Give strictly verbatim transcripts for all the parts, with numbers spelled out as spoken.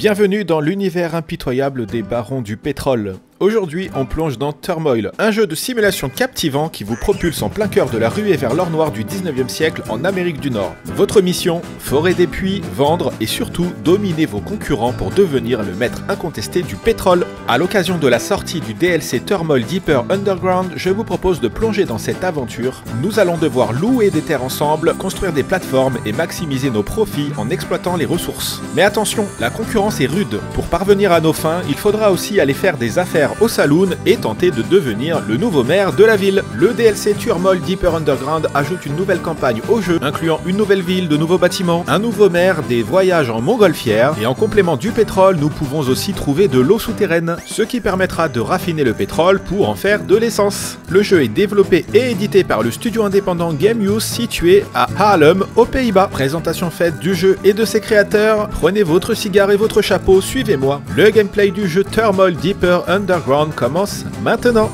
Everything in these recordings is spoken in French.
Bienvenue dans l'univers impitoyable des barons du pétrole. Aujourd'hui, on plonge dans Turmoil, un jeu de simulation captivant qui vous propulse en plein cœur de la ruée vers l'or noir du dix-neuvième siècle en Amérique du Nord. Votre mission, forer des puits, vendre et surtout dominer vos concurrents pour devenir le maître incontesté du pétrole. À l'occasion de la sortie du D L C Turmoil Deeper Underground, je vous propose de plonger dans cette aventure. Nous allons devoir louer des terres ensemble, construire des plateformes et maximiser nos profits en exploitant les ressources. Mais attention, la concurrence est rude. Pour parvenir à nos fins, il faudra aussi aller faire des affaires au saloon et tenter de devenir le nouveau maire de la ville. Le D L C Turmoil Deeper Underground ajoute une nouvelle campagne au jeu, incluant une nouvelle ville, de nouveaux bâtiments, un nouveau maire, des voyages en montgolfière, et en complément du pétrole, nous pouvons aussi trouver de l'eau souterraine, ce qui permettra de raffiner le pétrole pour en faire de l'essence. Le jeu est développé et édité par le studio indépendant GameUse situé à Haarlem, aux Pays-Bas. Présentation faite du jeu et de ses créateurs. Prenez votre cigare et votre chapeau, suivez-moi. Le gameplay du jeu Turmoil Deeper Underground commence maintenant.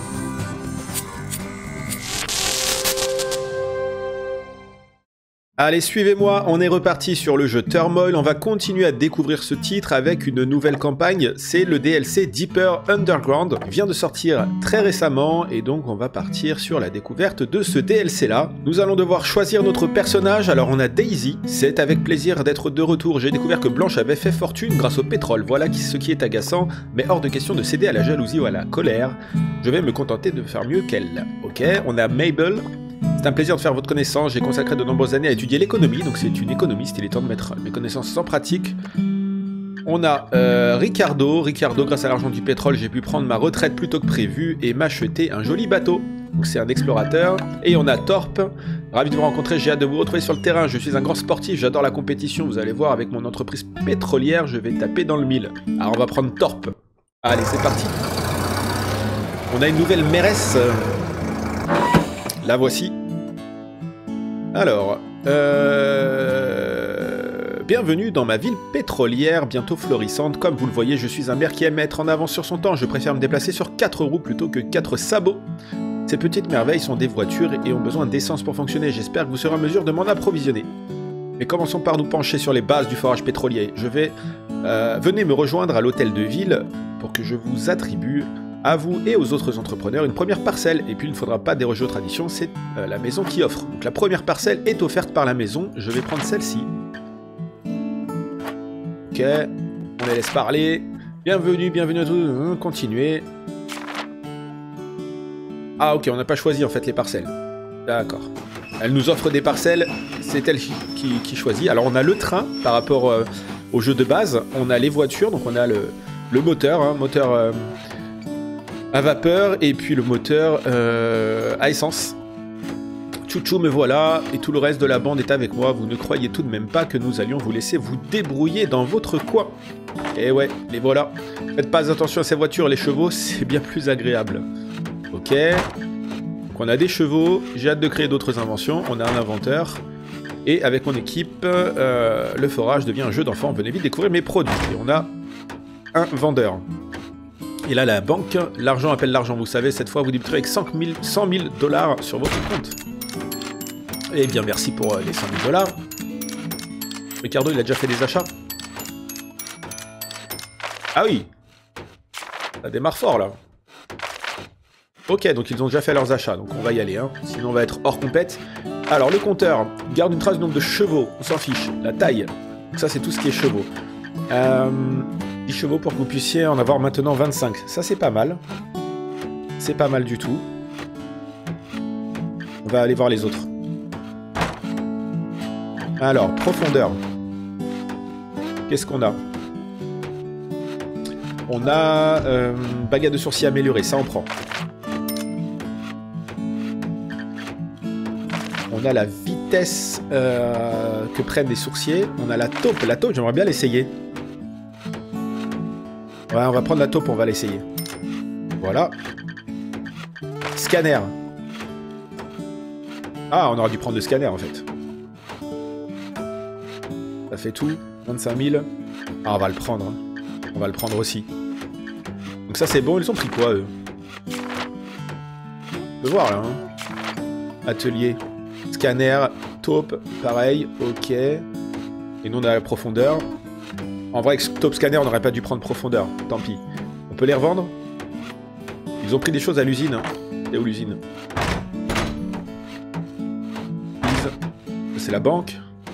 Allez, suivez-moi, on est reparti sur le jeu Turmoil, on va continuer à découvrir ce titre avec une nouvelle campagne, c'est le D L C Deeper Underground, il vient de sortir très récemment et donc on va partir sur la découverte de ce D L C là. Nous allons devoir choisir notre personnage, alors on a Daisy, c'est avec plaisir d'être de retour, j'ai découvert que Blanche avait fait fortune grâce au pétrole, voilà ce qui est agaçant, mais hors de question de céder à la jalousie ou à la colère, je vais me contenter de faire mieux qu'elle. Ok, on a Mabel. C'est un plaisir de faire votre connaissance, j'ai consacré de nombreuses années à étudier l'économie, donc c'est une économiste, il est temps de mettre mes connaissances en pratique. On a euh, Ricardo, Ricardo, grâce à l'argent du pétrole, j'ai pu prendre ma retraite plus tôt que prévu et m'acheter un joli bateau. Donc c'est un explorateur. Et on a Torp, ravi de vous rencontrer, j'ai hâte de vous retrouver sur le terrain, je suis un grand sportif, j'adore la compétition, vous allez voir, avec mon entreprise pétrolière, je vais taper dans le mille. Alors on va prendre Torp. Allez, c'est parti. On a une nouvelle mairesse. La voici. Alors, euh... bienvenue dans ma ville pétrolière, bientôt florissante. Comme vous le voyez, je suis un maire qui aime être en avance sur son temps. Je préfère me déplacer sur quatre roues plutôt que quatre sabots. Ces petites merveilles sont des voitures et ont besoin d'essence pour fonctionner. J'espère que vous serez en mesure de m'en approvisionner. Mais commençons par nous pencher sur les bases du forage pétrolier. Je vais... Euh, venez me rejoindre à l'hôtel de ville pour que je vous attribue... à vous et aux autres entrepreneurs une première parcelle, et puis il ne faudra pas déroger aux traditions, c'est euh, la maison qui offre. Donc la première parcelle est offerte par la maison, je vais prendre celle-ci. Ok, on les laisse parler. Bienvenue, bienvenue à tous, continuez. Ah ok, on n'a pas choisi en fait les parcelles. D'accord. Elle nous offre des parcelles, c'est elle qui, qui, qui choisit. Alors on a le train par rapport euh, au jeu de base, on a les voitures, donc on a le, le moteur, hein, moteur... Euh, à vapeur, et puis le moteur euh, à essence. Chouchou, me voilà, et tout le reste de la bande est avec moi. Vous ne croyez tout de même pas que nous allions vous laisser vous débrouiller dans votre coin. Et ouais, les voilà. Faites pas attention à ces voitures, les chevaux, c'est bien plus agréable. Ok. Donc on a des chevaux, j'ai hâte de créer d'autres inventions. On a un inventeur. Et avec mon équipe, euh, le forage devient un jeu d'enfant. Venez vite découvrir mes produits. Et on a un vendeur. Et là, la banque, l'argent appelle l'argent, vous savez, cette fois vous débuterez avec cent mille dollars sur votre compte. Eh bien, merci pour les cent mille dollars. Ricardo, il a déjà fait des achats. Ah oui, ça démarre fort, là. Ok, donc ils ont déjà fait leurs achats, donc on va y aller, hein. Sinon on va être hors compète. Alors, le compteur garde une trace du nombre de chevaux, on s'en fiche. La taille, donc ça c'est tout ce qui est chevaux. Euh... dix chevaux pour que vous puissiez en avoir maintenant vingt-cinq. Ça, c'est pas mal. C'est pas mal du tout. On va aller voir les autres. Alors, profondeur. Qu'est-ce qu'on a? On a euh, baguette de sourcil améliorée. Ça, on prend. On a la vitesse euh, que prennent les sourciers. On a la taupe. La taupe, j'aimerais bien l'essayer. Ouais, on va prendre la taupe, on va l'essayer. Voilà. Scanner. Ah, on aurait dû prendre le scanner, en fait. Ça fait tout. vingt-cinq mille. Ah, on va le prendre. Hein. On va le prendre aussi. Donc ça, c'est bon. Ils ont pris quoi, eux? On peut voir, là. Hein. Atelier. Scanner. Taupe. Pareil. Ok. Et nous, on a la profondeur. En vrai, avec Top Scanner, on n'aurait pas dû prendre profondeur. Tant pis. On peut les revendre? Ils ont pris des choses à l'usine. Hein. Et où l'usine? C'est la banque.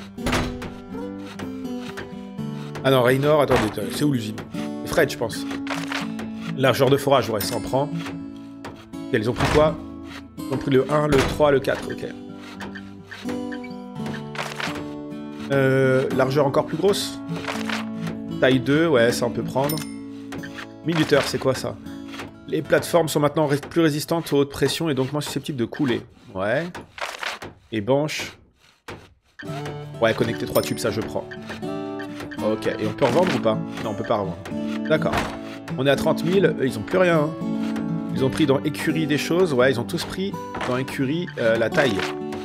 Ah non, Raynor, attendez, c'est où l'usine? Fred, je pense. Largeur de forage, ouais, ça en prend. Et ils ont pris quoi? Ils ont pris le un, le trois, le quatre, ok. Euh, largeur encore plus grosse? Taille deux, ouais, ça on peut prendre. Minuteur, c'est quoi ça? Les plateformes sont maintenant plus résistantes aux hautes pressions et donc moins susceptibles de couler. Ouais. Et banche. Ouais, connecter trois tubes, ça je prends. Ok, et on peut revendre ou pas? Non, on peut pas revendre. D'accord. On est à trente mille, eux, ils ont plus rien. Hein. Ils ont pris dans écurie des choses. Ouais, ils ont tous pris dans écurie euh, la taille.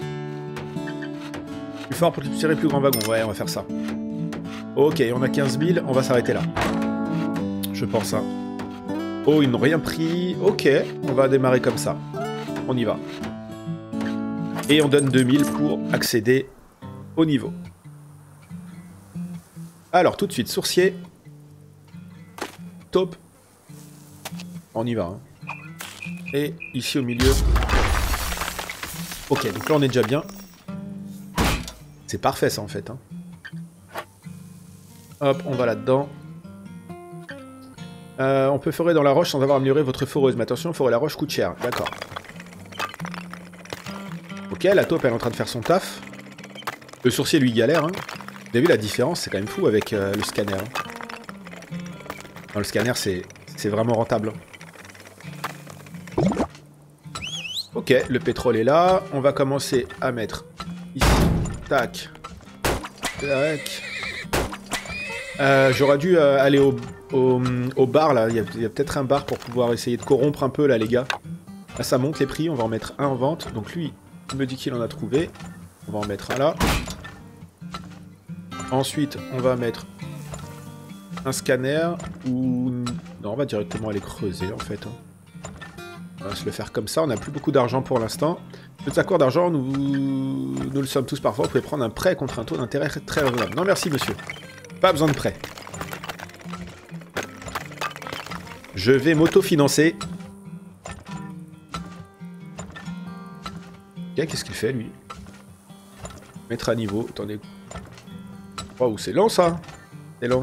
Plus fort pour tirer plus grand wagon. Ouais, on va faire ça. Ok, on a quinze mille, on va s'arrêter là. Je pense, hein. Oh, ils n'ont rien pris. Ok, on va démarrer comme ça. On y va. Et on donne deux mille pour accéder au niveau. Alors, tout de suite, sourcier. Taupe. On y va. Hein. Et ici au milieu. Ok, donc là on est déjà bien. C'est parfait ça en fait. Hein. Hop, on va là-dedans. Euh, on peut forer dans la roche sans avoir amélioré votre foreuse. Mais attention, forer la roche coûte cher. D'accord. Ok, la taupe elle est en train de faire son taf. Le sourcier lui galère. Hein. Vous avez vu la différence? C'est quand même fou avec euh, le scanner. Hein. Non, le scanner c'est vraiment rentable. Ok, le pétrole est là. On va commencer à mettre ici. Tac. Tac. Euh, J'aurais dû euh, aller au, au, au bar là. Il y a, a peut-être un bar pour pouvoir essayer de corrompre un peu là les gars. Là ça monte les prix. On va en mettre un en vente. Donc lui, il me dit qu'il en a trouvé. On va en mettre un là. Ensuite, on va mettre un scanner ou... Non, on va directement aller creuser en fait. Hein. On va se le faire comme ça, on n'a plus beaucoup d'argent pour l'instant. Petit accord d'argent, nous... nous le sommes tous parfois. Vous pouvez prendre un prêt contre un taux d'intérêt très raisonnable. Non merci monsieur, pas besoin de prêt. Je vais m'autofinancer. Ok, qu'est-ce qu'il fait lui? Mettre à niveau, attendez. Oh, c'est lent ça. C'est lent.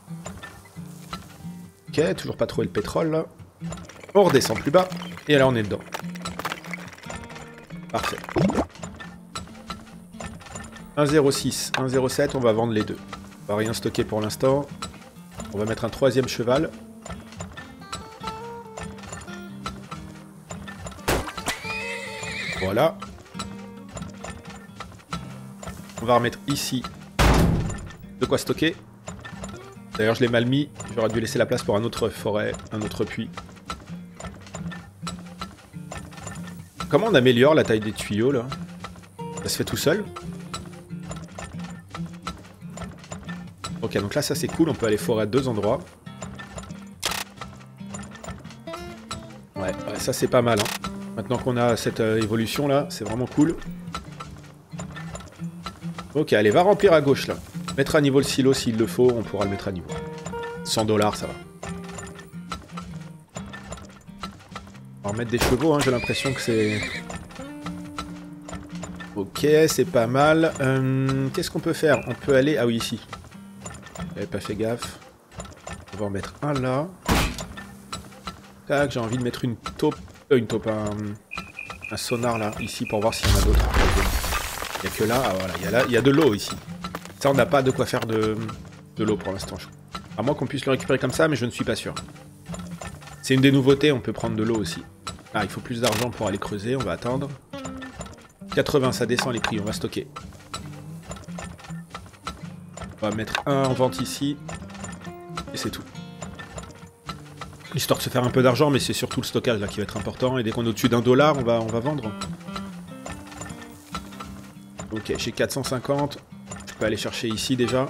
Ok, toujours pas trouvé le pétrole là. On redescend plus bas. Et là on est dedans. Parfait. un zéro six, un zéro sept, on va vendre les deux. On va rien stocker pour l'instant. On va mettre un troisième cheval. Voilà. On va remettre ici de quoi stocker. D'ailleurs je l'ai mal mis, j'aurais dû laisser la place pour un autre forêt, un autre puits. Comment on améliore la taille des tuyaux là? Ça se fait tout seul? Ok, donc là ça c'est cool, on peut aller forer à deux endroits. Ouais, ouais ça c'est pas mal. Hein. Maintenant qu'on a cette euh, évolution là, c'est vraiment cool. Ok, allez, va remplir à gauche là. Mettre à niveau le silo s'il le faut, on pourra le mettre à niveau. cent dollars, ça va. On va remettre des chevaux, hein, j'ai l'impression que c'est... Ok, c'est pas mal. Euh, Qu'est-ce qu'on peut faire? On peut aller... Ah oui, ici. J'avais pas fait gaffe. On va en mettre un là. Tac, j'ai envie de mettre une taupe... Euh, une taupe, un... un sonar là, ici, pour voir s'il y en a d'autres. Il n'y a que là, ah, voilà, il y a, là, il y a de l'eau ici. Ça, on n'a pas de quoi faire de, de l'eau pour l'instant. À moins qu'on puisse le récupérer comme ça, mais je ne suis pas sûr. C'est une des nouveautés, on peut prendre de l'eau aussi. Ah, il faut plus d'argent pour aller creuser, on va attendre. quatre-vingts, ça descend les prix, on va stocker. On va mettre un en vente ici. Et c'est tout. Histoire de se faire un peu d'argent, mais c'est surtout le stockage là qui va être important. Et dès qu'on est au-dessus d'un dollar, on va, on va vendre. Ok, j'ai quatre cent cinquante. Je peux aller chercher ici déjà.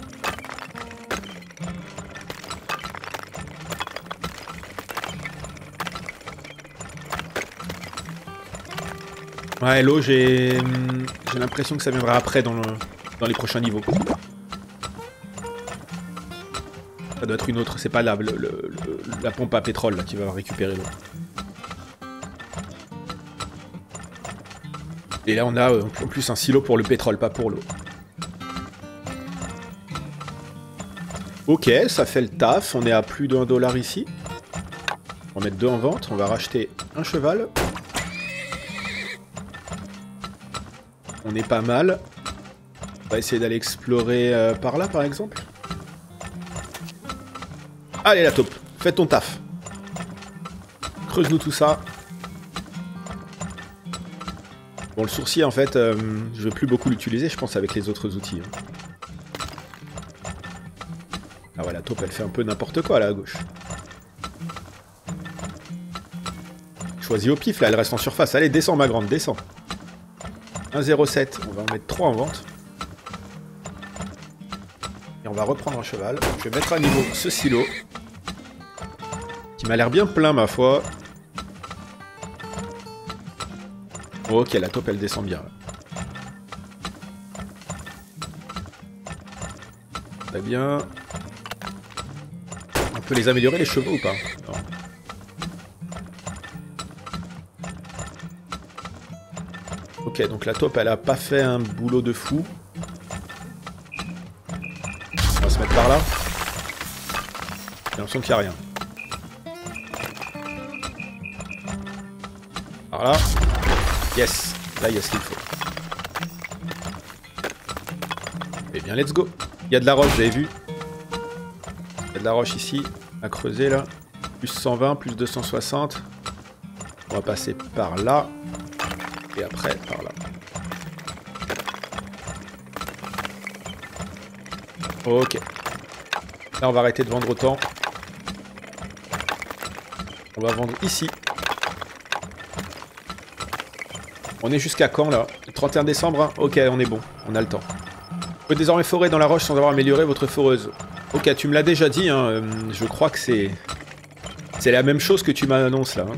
Ouais, l'eau, j'ai j'ai l'impression que ça viendra après dans, le, dans les prochains niveaux. Ça doit être une autre, c'est pas la, le, le, le, la pompe à pétrole là, qui va récupérer l'eau. Et là on a euh, en plus un silo pour le pétrole, pas pour l'eau. Ok, ça fait le taf, on est à plus d'un dollar ici. On va mettre deux en vente, on va racheter un cheval. On est pas mal. On va essayer d'aller explorer euh, par là par exemple. Allez la taupe, fais ton taf. Creuse-nous tout ça. Bon, le sourcier, en fait, euh, je vais plus beaucoup l'utiliser, je pense, avec les autres outils. Hein. Ah ouais, la taupe, elle fait un peu n'importe quoi, là, à gauche. Choisis au pif, là, elle reste en surface. Allez, descends, ma grande, descends. un zéro sept, on va en mettre trois en vente. Et on va reprendre un cheval. Je vais mettre à niveau ce silo. Qui m'a l'air bien plein, ma foi. Ok, la taupe, elle descend bien. Là. Très bien. On peut les améliorer, les chevaux, ou pas? Non. Ok, donc la taupe, elle a pas fait un boulot de fou. On va se mettre par là. J'ai l'impression qu'il n'y a rien. Par là. Yes, là il y a ce qu'il faut. Eh bien, let's go. Il y a de la roche, vous avez vu. Il y a de la roche ici, à creuser là. Plus cent vingt, plus deux cent soixante. On va passer par là. Et après, par là. Ok. Là, on va arrêter de vendre autant. On va vendre ici. On est jusqu'à quand, là? trente et un décembre, hein. Ok, on est bon. On a le temps. Vous pouvez désormais forer dans la roche sans avoir amélioré votre foreuse. Ok, tu me l'as déjà dit, hein. Euh, je crois que c'est... C'est la même chose que tu m'annonces, là. Hein.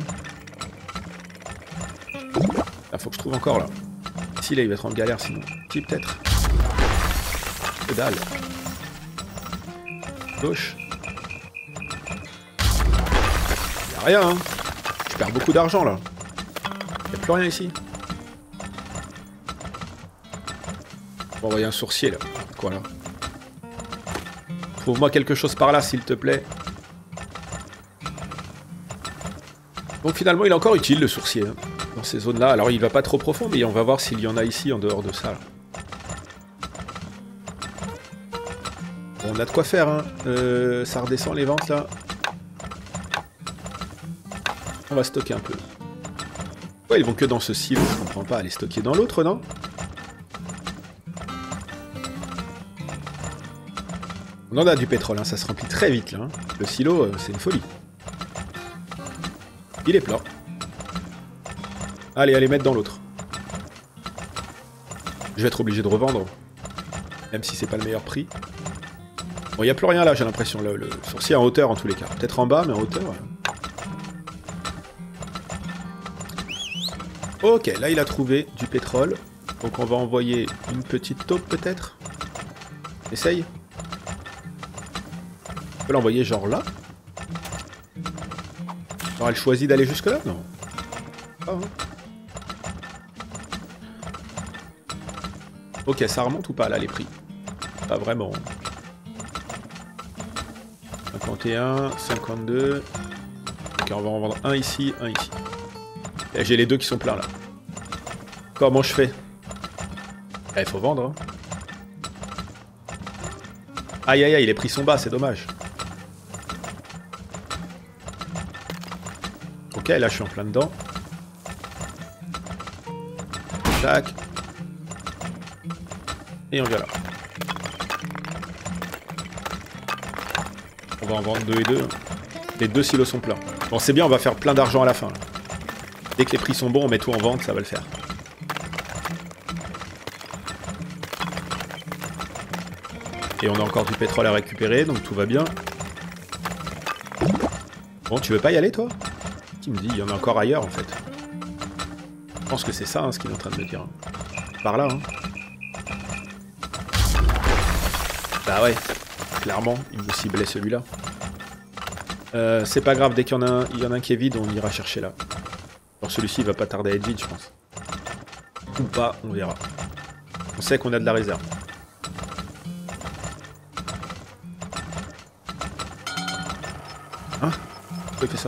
Ah, faut que je trouve encore, là. Ici, là, il va être en galère, sinon. Qui, peut-être? Que dalle. Gauche. Y'a rien, hein. Je perds beaucoup d'argent, là. Y'a plus rien ici. On va envoyer un sourcier là. Quoi là? Trouve-moi quelque chose par là, s'il te plaît. Donc finalement, il est encore utile le sourcier hein, dans ces zones-là. Alors il va pas trop profond, mais on va voir s'il y en a ici en dehors de ça. Là. Bon, on a de quoi faire. Hein. Euh, ça redescend les ventes là. On va stocker un peu. Ouais, ils vont que dans ce silo, je comprends pas. Aller stocker dans l'autre, non? On en a du pétrole, hein, ça se remplit très vite là. Hein. Le silo, euh, c'est une folie. Il est plein. Allez, allez, mettre dans l'autre. Je vais être obligé de revendre. Même si c'est pas le meilleur prix. Bon, il n'y a plus rien là, j'ai l'impression. Le, le sourcier en hauteur en tous les cas. Peut-être en bas, mais en hauteur. Ouais. Ok, là il a trouvé du pétrole. Donc on va envoyer une petite taupe peut-être. Essaye. On peut l'envoyer genre là. Alors elle choisit d'aller jusque là? Non. Ah, hein. Ok, ça remonte ou pas là les prix? Pas vraiment. cinquante et un, cinquante-deux. Ok, on va en vendre un ici, un ici. Et j'ai les deux qui sont pleins là. Comment je fais? Il eh, faut vendre. Hein. Aïe aïe aïe, les prix sont bas, c'est dommage. Ok, là je suis en plein dedans. Tac. Et on vient là. On va en vendre deux et deux. Les deux silos sont pleins. Bon, c'est bien, on va faire plein d'argent à la fin. Là. Dès que les prix sont bons, on met tout en vente, ça va le faire. Et on a encore du pétrole à récupérer, donc tout va bien. Bon, tu veux pas y aller, toi? Qui me dit, il y en a encore ailleurs, en fait. Je pense que c'est ça, hein, ce qu'il est en train de me dire. Par là, hein. Bah ouais. clairement, il me ciblait celui-là. Euh, c'est pas grave, dès qu'il y en a un, il y en a un qui est vide, on ira chercher là. Alors celui-ci il va pas tarder à être vide, je pense. Ou pas, on verra. On sait qu'on a de la réserve. Hein? Pourquoi il fait ça?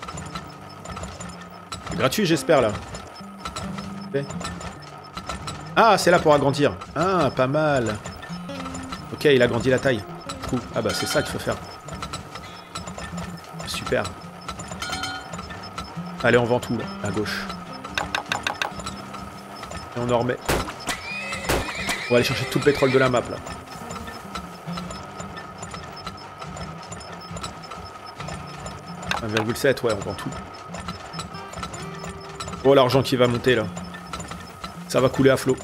C'est gratuit, j'espère, là. Okay. Ah, c'est là pour agrandir. Ah, pas mal. Ok, il agrandit la taille. Cool. Ah bah, c'est ça qu'il faut faire. Super. Allez, on vend tout, là, à gauche. Et on en remet. On va aller chercher tout le pétrole de la map, là. un virgule sept, ouais, on vend tout. Oh, l'argent qui va monter, là. Ça va couler à flot.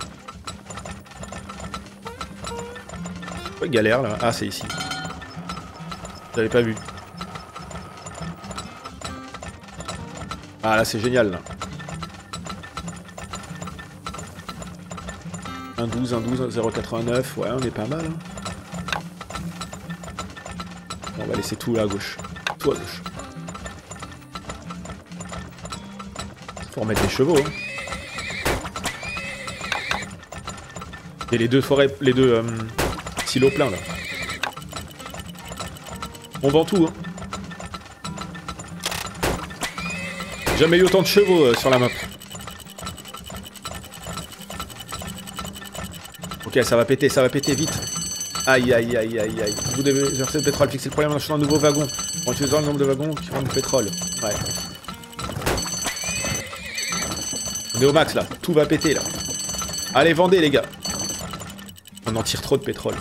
Ouais, galère, là. Ah, c'est ici. J'avais pas vu. Ah, là, c'est génial, là. un douze, un douze, zéro quatre-vingt-neuf. Ouais, on est pas mal. Hein. On va laisser tout là à gauche. Tout à gauche. Faut remettre les chevaux. Hein. Et les deux forêts, les deux euh, silos pleins là. On vend tout. Hein. Jamais eu autant de chevaux euh, sur la map. Ok, ça va péter, ça va péter vite. Aïe, aïe, aïe, aïe, aïe. Vous devez verser le pétrole, fixer le problème en achetant un nouveau wagon. En utilisant le nombre de wagons qui rendent du pétrole. Ouais. On est au max là, tout va péter là. Allez, vendez les gars. On en tire trop de pétrole.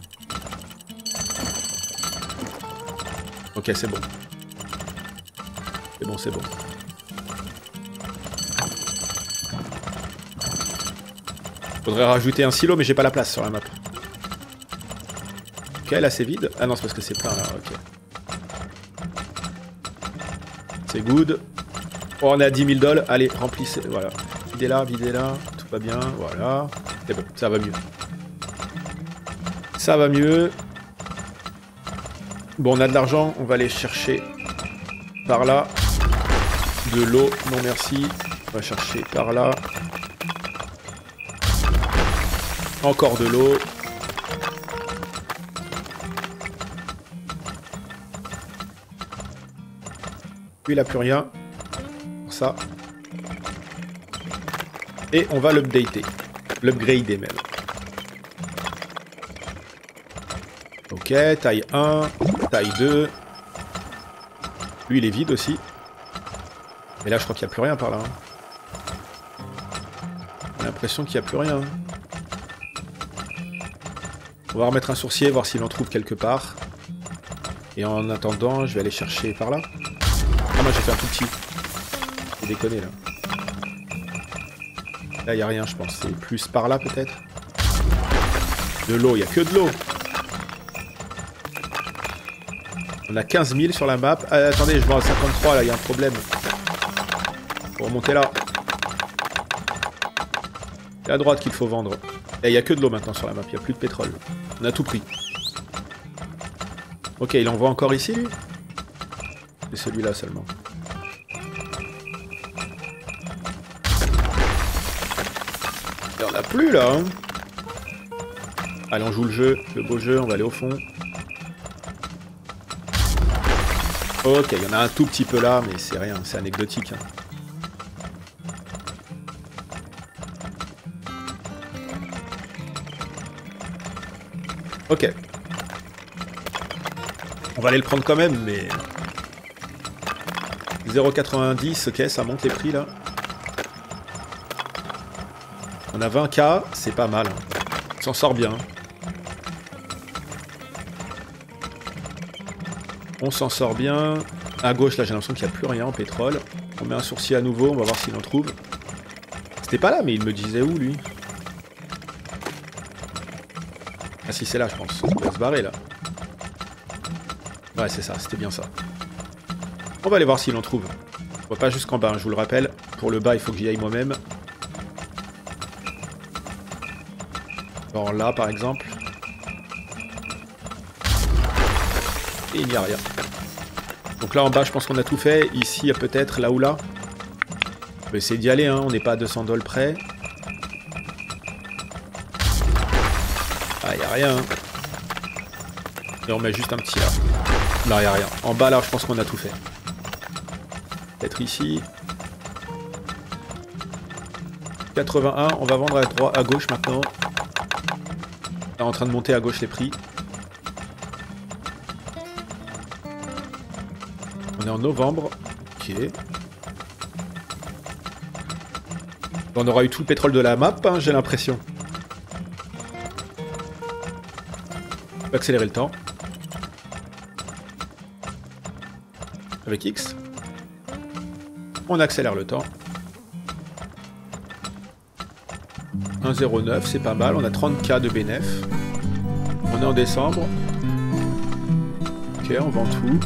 Ok, c'est bon. C'est bon, c'est bon. Faudrait rajouter un silo, mais j'ai pas la place sur la map. Ok, là c'est vide. Ah non, c'est parce que c'est plein là, ok. C'est good. Oh, on est à dix mille dollars. Allez, remplissez. Voilà. Videz là, videz là. Tout va bien. Voilà. C'est bon, ça va mieux. Ça va mieux. Bon, on a de l'argent. On va aller chercher par là. De l'eau. Non, merci. On va chercher par là. Encore de l'eau. Lui, il a plus rien. Pour ça. Et on va l'updater. L'upgrader même. Ok, taille un, taille deux. Lui, il est vide aussi. Mais là, je crois qu'il n'y a plus rien par là. Hein. J'ai l'impression qu'il n'y a plus rien. On va remettre un sourcier, voir s'il en trouve quelque part. Et en attendant, je vais aller chercher par là. Ah, moi j'ai fait un tout petit. J'ai déconné là. Là, il n'y a rien, je pense. C'est plus par là peut-être. De l'eau, il n'y a que de l'eau. On a quinze mille sur la map. Ah, attendez, je vois à cinquante-trois là, il y a un problème. Faut remonter là. C'est à droite qu'il faut vendre. Et il n'y a que de l'eau maintenant sur la map, il n'y a plus de pétrole. On a tout pris. Ok, il envoie encore ici, lui. C'est celui-là seulement. Il n'y en a plus, là. Hein. Allez, on joue le jeu, le beau jeu, on va aller au fond. Ok, il y en a un tout petit peu là, mais c'est rien, c'est anecdotique. Hein. Ok. On va aller le prendre quand même, mais... zéro virgule quatre-vingt-dix, ok, ça monte les prix, là. On a vingt K, c'est pas mal. On s'en sort bien. On s'en sort bien. À gauche, là, j'ai l'impression qu'il n'y a plus rien en pétrole. On met un sourcier à nouveau, on va voir s'il en trouve. C'était pas là, mais il me disait où, lui? Ah si, c'est là, je pense. On va se barrer, là. Ouais, c'est ça, c'était bien ça. On va aller voir s'il en trouve. On va pas jusqu'en bas, hein, je vous le rappelle. Pour le bas, il faut que j'y aille moi-même. Genre là, par exemple. il n'y a rien. Donc là en bas je pense qu'on a tout fait. Ici peut-être là ou là. On va essayer d'y aller, hein. On n'est pas à deux cents dollars près. Ah, il n'y a rien. Hein. Et on met juste un petit là. Là, il n'y a rien. En bas là je pense qu'on a tout fait. Peut-être ici. quatre-vingt-un, on va vendre à droite, à gauche maintenant. Là, en train de monter à gauche les prix. On est en novembre. Ok. On aura eu tout le pétrole de la map, hein, j'ai l'impression. On va accélérer le temps. Avec X. On accélère le temps. un virgule zéro neuf, c'est pas mal. On a trente K de bénéf. On est en décembre. Ok, on vend tout.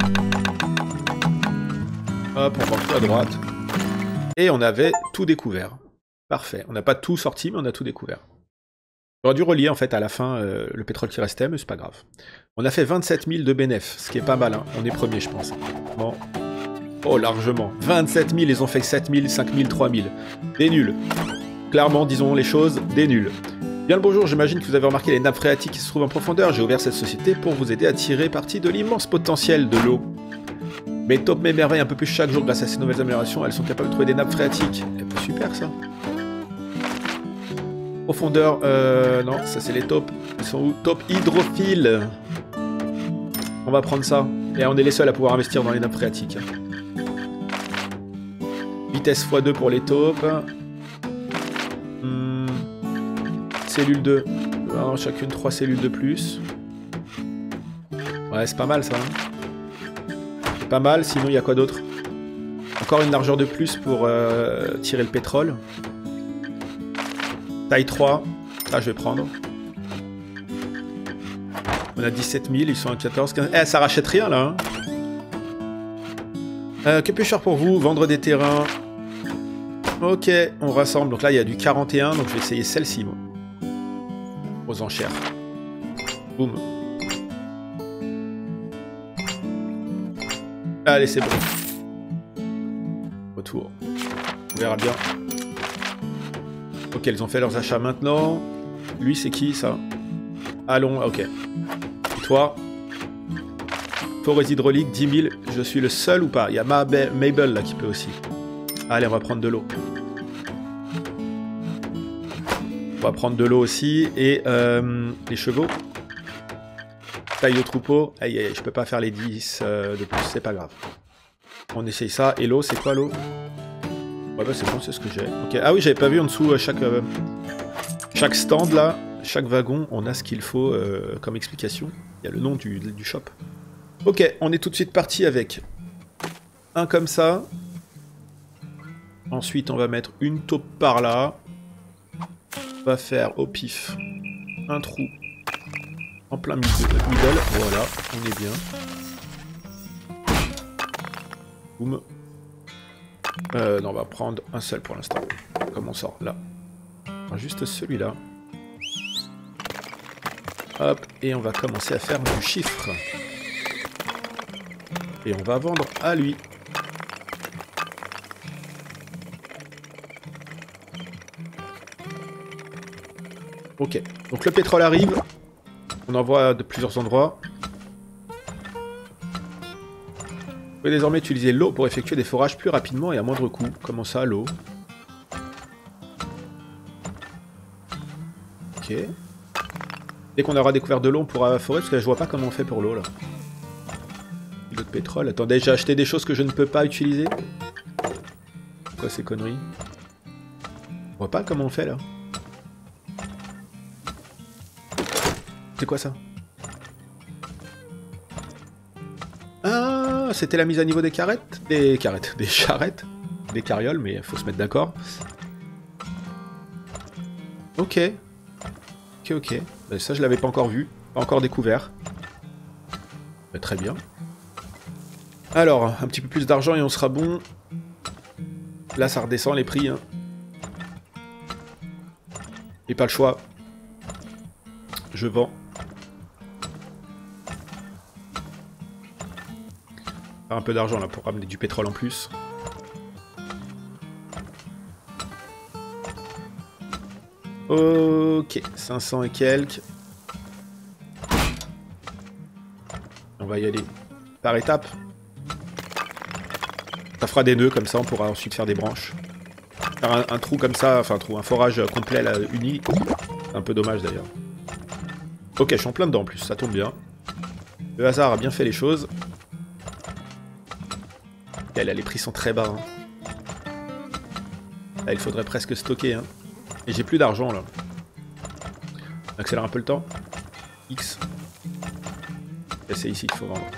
Hop, on vend tout à droite. Et on avait tout découvert. Parfait. On n'a pas tout sorti, mais on a tout découvert. J'aurais dû relier en fait à la fin euh, le pétrole qui restait, mais c'est pas grave. On a fait vingt-sept mille de bénéf, ce qui est pas mal. Hein. On est premier, je pense. Bon. Oh, largement. vingt-sept mille, ils ont fait sept mille, cinq mille, trois mille. Des nuls. Clairement, disons les choses, des nuls. Bien le bonjour, j'imagine que vous avez remarqué les nappes phréatiques qui se trouvent en profondeur. J'ai ouvert cette société pour vous aider à tirer parti de l'immense potentiel de l'eau. Mes taupes m'émerveillent un peu plus chaque jour grâce à ces nouvelles améliorations. Elles sont capables de trouver des nappes phréatiques. Eh ben, super ça. Profondeur, euh... non, ça c'est les taupes. Ils sont où? Taupes hydrophiles. On va prendre ça. Et on est les seuls à pouvoir investir dans les nappes phréatiques. Vitesse fois deux pour les taupes. Hmm. Cellule deux. Non, chacune trois cellules de plus. Ouais, c'est pas mal ça. Hein. C'est pas mal, sinon il y a quoi d'autre? Encore une largeur de plus pour euh, tirer le pétrole. Taille trois. Là, je vais prendre. On a dix-sept mille, ils sont à quatorze, quinze... Eh, ça rachète rien, là. Hein. Euh, que puis-je faire pour vous? Vendre des terrains. Ok, on rassemble. Donc là, il y a du quarante et un, donc je vais essayer celle-ci, moi. Aux enchères. Boum. Allez, c'est bon. Retour. On verra bien. Ok, ils ont fait leurs achats maintenant. Lui, c'est qui, ça? Allons, ok. Et toi? Forêts hydrauliques, dix mille. Je suis le seul ou pas? Il y a Mabel, là, qui peut aussi. Allez, on va prendre de l'eau. On va prendre de l'eau aussi. Et euh, les chevaux. Taille de troupeau. Aïe, aïe, je peux pas faire les dix euh, de plus, c'est pas grave. On essaye ça. Et l'eau, c'est quoi l'eau? Ouais, bah c'est bon, c'est ce que j'ai. Okay. Ah oui, j'avais pas vu en dessous euh, chaque, euh, chaque stand là, chaque wagon, on a ce qu'il faut euh, comme explication. Il y a le nom du, du shop. Ok, on est tout de suite parti avec un comme ça. Ensuite, on va mettre une taupe par là. On va faire au pif un trou en plein middle. Voilà, on est bien. Boum. Euh, non, on va prendre un seul pour l'instant. Comme on sort là. Enfin, juste celui-là. Hop, et on va commencer à faire du chiffre. Et on va vendre à lui. Ok, donc le pétrole arrive. On envoie de plusieurs endroits. Vous pouvez désormais utiliser l'eau pour effectuer des forages plus rapidement et à moindre coût. Comment ça, l'eau? Ok. Dès qu'on aura découvert de l'eau, on pourra forer, parce que là, je vois pas comment on fait pour l'eau, là. L'eau de pétrole. Attendez, j'ai acheté des choses que je ne peux pas utiliser. Quoi ces conneries? On voit pas comment on fait, là. C'est quoi ça? Ah, c'était la mise à niveau des carrettes? Des carrettes, des charrettes. Des carrioles, mais il faut se mettre d'accord. Ok. Ok, ok. Ben, ça, je l'avais pas encore vu. Pas encore découvert. Ben, très bien. Alors, un petit peu plus d'argent et on sera bon. Là, ça redescend les prix. Hein. Et pas le choix. Je vends. Un peu d'argent là pour ramener du pétrole en plus. Ok, cinq cents et quelques. On va y aller par étapes. Ça fera des nœuds comme ça, on pourra ensuite faire des branches. Faire un, un trou comme ça, enfin un trou, un forage complet là, uni. C'est un peu dommage d'ailleurs. Ok, je suis en plein dedans en plus, ça tombe bien. Le hasard a bien fait les choses. Et là, les prix sont très bas. Hein. Là, il faudrait presque stocker. Hein. Et j'ai plus d'argent là. On accélère un peu le temps. X. Et c'est ici qu'il faut vendre.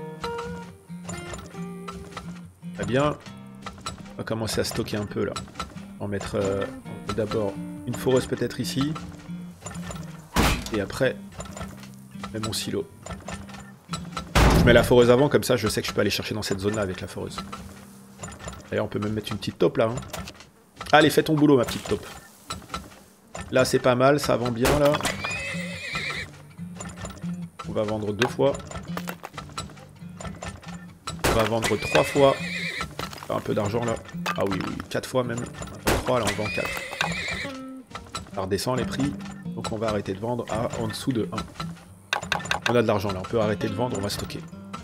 Très bien. On va commencer à stocker un peu là. On va mettre euh, d'abord une foreuse peut-être ici. Et après, je mets mon silo. Je mets la foreuse avant, comme ça je sais que je peux aller chercher dans cette zone là avec la foreuse. D'ailleurs on peut même mettre une petite taupe là. Hein. Allez, fais ton boulot ma petite taupe. Là c'est pas mal, ça vend bien là. On va vendre deux fois. On va vendre trois fois. Un peu d'argent là. Ah oui, oui, quatre fois même. trois, là on vend quatre. Ça redescend les prix. Donc on va arrêter de vendre à en dessous de un. On a de l'argent là, on peut arrêter de vendre, on va stocker.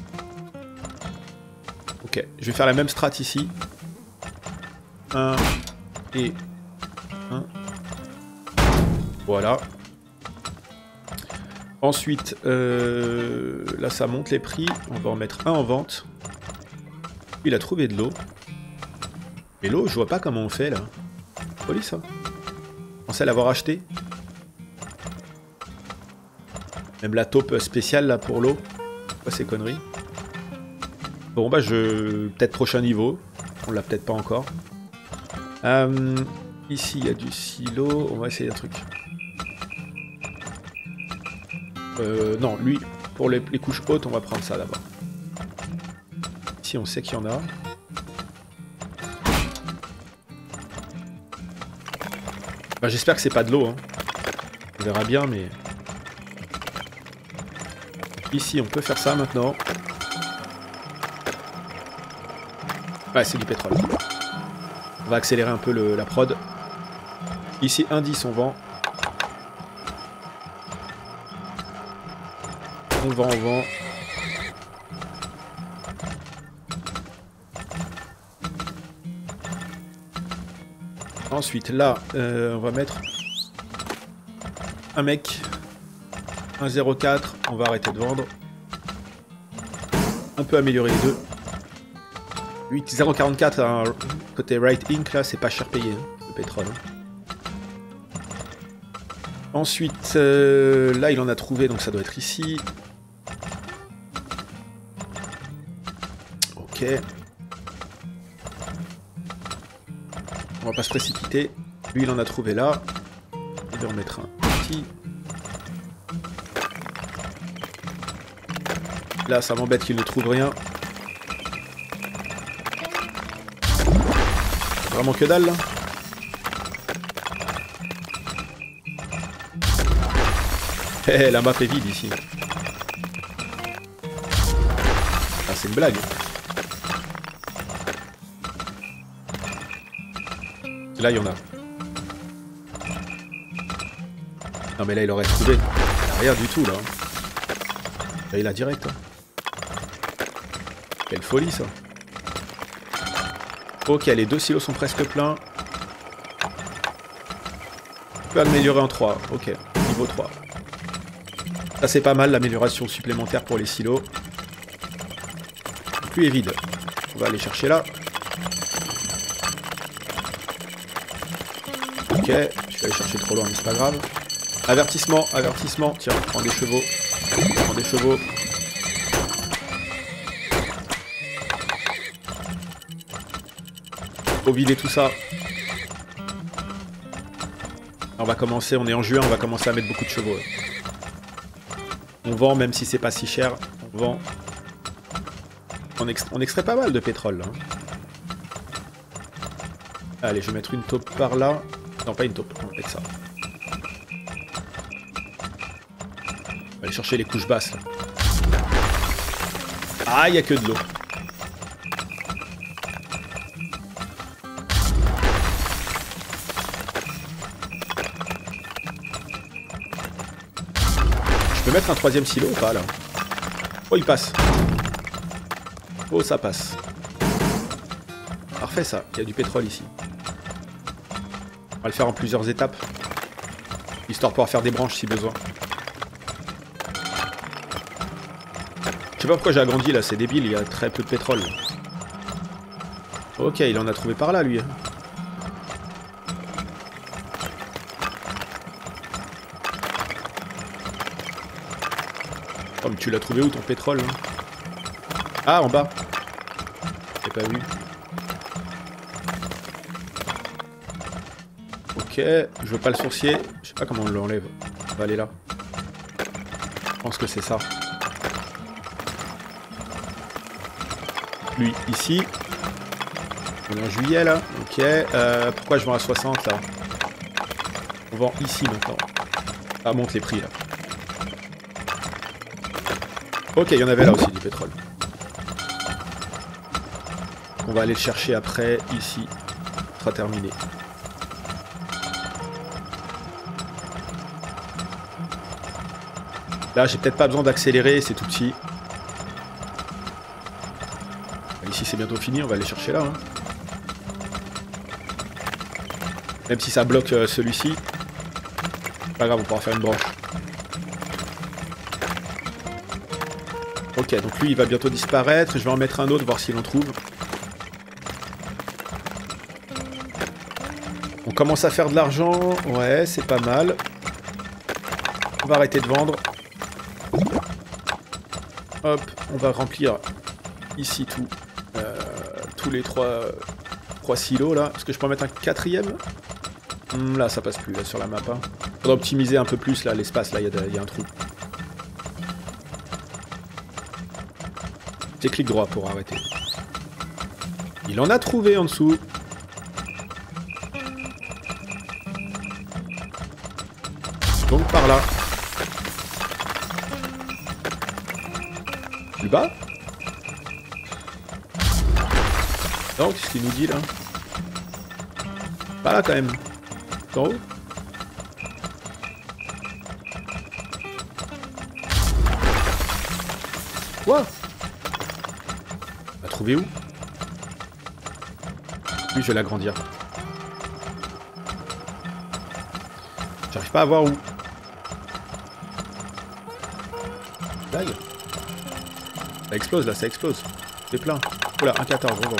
Ok, je vais faire la même strat ici. un et un. Voilà. Ensuite, euh, là ça monte les prix. On va en mettre un en vente. Il a trouvé de l'eau. Mais l'eau, je vois pas comment on fait là. Folie ça. Je pensais l'avoir acheté. Même la taupe spéciale là pour l'eau. Quoi ces conneries? Bon bah je... Peut-être prochain niveau. On l'a peut-être pas encore. Euh, ici il y a du silo. On va essayer un truc. Euh, non, lui, pour les, les couches hautes, on va prendre ça d'abord. Ici on sait qu'il y en a. Bah, j'espère que c'est pas de l'eau. Hein. On verra bien mais... Ici, on peut faire ça maintenant. Ouais, c'est du pétrole. On va accélérer un peu le, la prod. Ici, indice, on vend. On vend, on vend. Ensuite, là, euh, on va mettre un mec. un zéro quatre, on va arrêter de vendre. On peut améliorer les deux. huit zéro quarante-quatre, hein, côté Right Ink, là, c'est pas cher payé, hein, le pétrole. Ensuite, euh, là, il en a trouvé, donc ça doit être ici. Ok. On va pas se précipiter. Lui, il en a trouvé là. Il va en mettre un petit. Là, ça m'embête qu'il ne trouve rien. Vraiment que dalle, là. Hé, hey, la map est vide, ici. Ah, c'est une blague. Là, il y en a. Non, mais là, il aurait trouvé. Il a rien du tout, là. Là, il a direct, hein. Quelle folie ça. Ok, les deux silos sont presque pleins. On peut améliorer en trois. Ok, niveau trois. Ça c'est pas mal, l'amélioration supplémentaire pour les silos. Le plus est vide. On va aller chercher là. Ok, je vais aller chercher trop loin, mais c'est pas grave. Avertissement, avertissement. Tiens, prends des chevaux. Prends des chevaux. Faut vider tout ça. On va commencer, on est en juin, on va commencer à mettre beaucoup de chevaux. On vend même si c'est pas si cher. On vend. On, ext on extrait pas mal de pétrole là. Allez, je vais mettre une taupe par là. Non, pas une taupe, on va mettre ça. On va aller chercher les couches basses là. Ah, il n'y a que de l'eau. mettre un troisième silo ou pas là? Oh, il passe. Oh, ça passe. Parfait ça, il y a du pétrole ici. On va le faire en plusieurs étapes. Histoire de pouvoir faire des branches si besoin. Je sais pas pourquoi j'ai agrandi là, c'est débile, il y a très peu de pétrole. Ok, il en a trouvé par là lui. Oh, mais tu l'as trouvé où ton pétrole hein? Ah, en bas. J'ai pas vu. Ok, je veux pas le sourcier. Je sais pas comment on l'enlève. On va aller là. Je pense que c'est ça. Lui, ici. On est en juillet là. Ok. Euh, pourquoi je vends à soixante là? On vend ici maintenant. Ah, monte les prix là. Ok, il y en avait là aussi du pétrole. On va aller le chercher après, ici. Ce sera terminé. Là, j'ai peut-être pas besoin d'accélérer, c'est tout petit. Ici, c'est bientôt fini, on va aller chercher là. Hein. Même si ça bloque euh, celui-ci. Pas grave, on pourra faire une branche. Ok, donc lui, il va bientôt disparaître. Je vais en mettre un autre, voir s'il en trouve. On commence à faire de l'argent. Ouais, c'est pas mal. On va arrêter de vendre. Hop, on va remplir ici tout. Euh, tous les trois, trois silos là. Est-ce que je peux en mettre un quatrième? hum, Là, ça passe plus là, sur la map. Hein. Faudra optimiser un peu plus là l'espace. Là, il y, y a un trou. C'est clic droit pour arrêter. Il en a trouvé en dessous. Donc par là. Plus bas? Non, qu'est-ce qu'il nous dit là? Pas là quand même. En haut? Quoi? On a trouvé où? Lui, je vais l'agrandir. J'arrive pas à voir où. Blague. Ça explose là, ça explose. C'est plein. Oula, un quatorze, gros.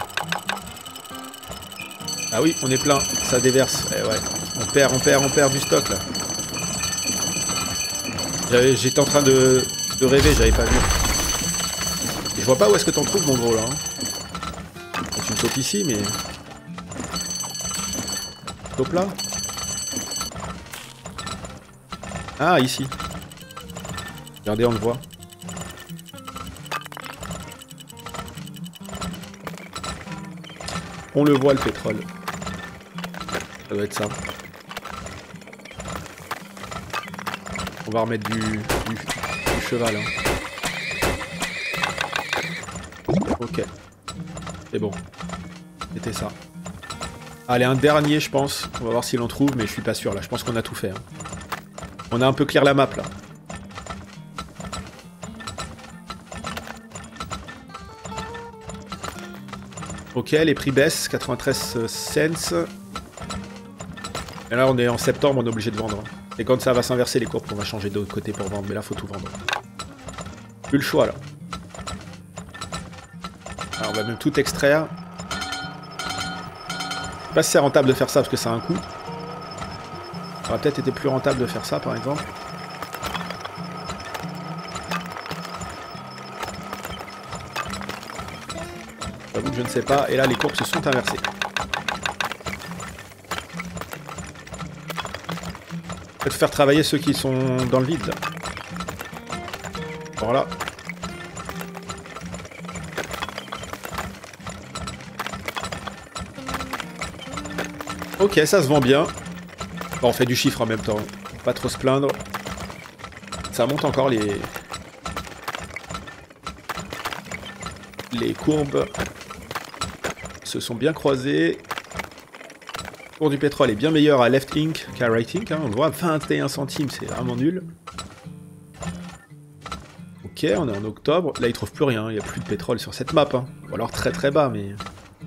Ah oui, on est plein, ça déverse. Eh ouais. On perd, on perd, on perd du stock là. J'étais en train de, de rêver, j'avais pas vu. Et je vois pas où est-ce que t'en trouves mon gros là. Hein. Tu me sautes ici, mais... Top là. Ah, ici. Regardez, on le voit. On le voit le pétrole. Ça doit être ça. On va remettre du, du, du cheval. Hein. Ok. C'est bon. C'était ça. Allez, un dernier, je pense. On va voir s'il en trouve, mais je suis pas sûr là. Je pense qu'on a tout fait. Hein. On a un peu clair la map là. Ok, les prix baissent, quatre-vingt-treize cents. Et là, on est en septembre, on est obligé de vendre. Et quand ça va s'inverser les courbes, on va changer de l'autre côté pour vendre. Mais là, faut tout vendre. Plus le choix, là. Alors, on va même tout extraire. Je sais pas si c'est rentable de faire ça, parce que ça a un coût. Ça aurait peut-être été plus rentable de faire ça, par exemple. J'avoue que je ne sais pas. Et là, les courbes se sont inversées. Peut-être faire travailler ceux qui sont dans le vide, là. Voilà. Ok, ça se vend bien. Bon, on fait du chiffre en même temps. Pas trop se plaindre. Ça monte encore les... Les courbes se sont bien croisées. Le cours du pétrole est bien meilleur à Left Inc qu'à Right Inc. Hein. On le voit, vingt et un centimes, c'est vraiment nul. Ok, on est en octobre. Là, ils trouvent plus rien. Il n'y a plus de pétrole sur cette map. Hein. Ou alors très très bas, mais...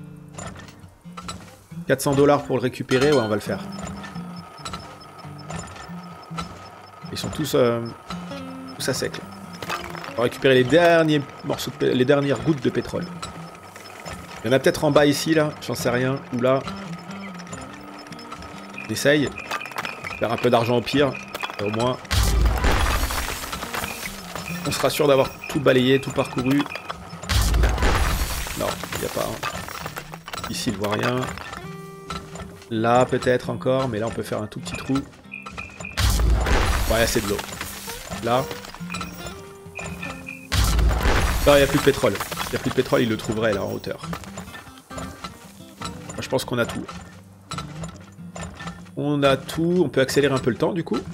quatre cents dollars pour le récupérer, ouais, on va le faire. Ils sont tous, euh, tous à sec. Là. On va récupérer les derniers morceaux, de les dernières gouttes de pétrole. Il y en a peut-être en bas ici, là. J'en sais rien. Ou là. On essaye. Faire un peu d'argent au pire. Et au moins... on sera sûr d'avoir tout balayé, tout parcouru. Non, il n'y a pas. Hein. Ici, il ne voit rien. Là, peut-être encore, mais là, on peut faire un tout petit trou. Ouais, c'est de l'eau. Là. Là, il n'y a plus de pétrole. Il n'y a plus de pétrole, il le trouverait, là, en hauteur. Moi, je pense qu'on a tout. On a tout. On peut accélérer un peu le temps, du coup.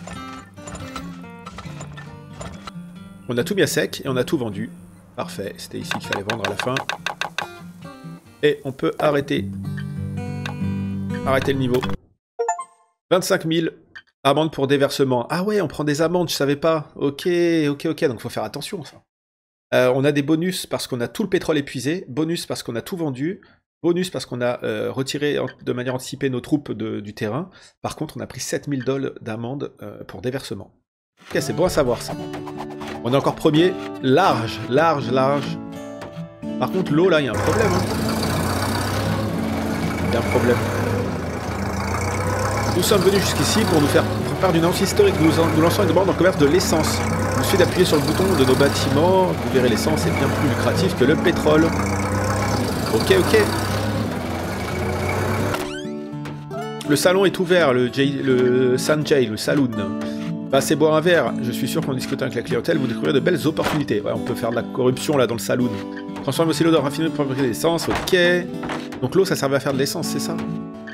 On a tout mis à sec et on a tout vendu. Parfait, c'était ici qu'il fallait vendre à la fin. Et on peut arrêter. Arrêter le niveau. vingt-cinq mille. Amende pour déversement. Ah ouais, on prend des amendes, je savais pas. Ok, ok, ok, donc faut faire attention, ça. Euh, on a des bonus parce qu'on a tout le pétrole épuisé. Bonus parce qu'on a tout vendu. Bonus parce qu'on a euh, retiré de manière anticipée nos troupes de, du terrain. Par contre, on a pris sept mille dollars d'amende euh, pour déversement. Ok, c'est bon à savoir, ça. On est encore premier. Large, large, large. Par contre, l'eau, là, il y a un problème. Hein. Il y a un problème. Nous sommes venus jusqu'ici pour nous faire part d'une annonce historique. Nous, nous lançons une demande en commerce de l'essence. Il nous suffit d'appuyer sur le bouton de nos bâtiments. Vous verrez, l'essence est bien plus lucrative que le pétrole. Ok, ok. Le salon est ouvert, le, J, le Sanjay, le saloon. Passez boire un verre. Je suis sûr qu'en discutant avec la clientèle, vous découvrirez de belles opportunités. Ouais, on peut faire de la corruption là dans le saloon. Transformer aussi l'eau dans raffinerie pour fabriquer de l'essence. Ok. Donc l'eau, ça servait à faire de l'essence, c'est ça?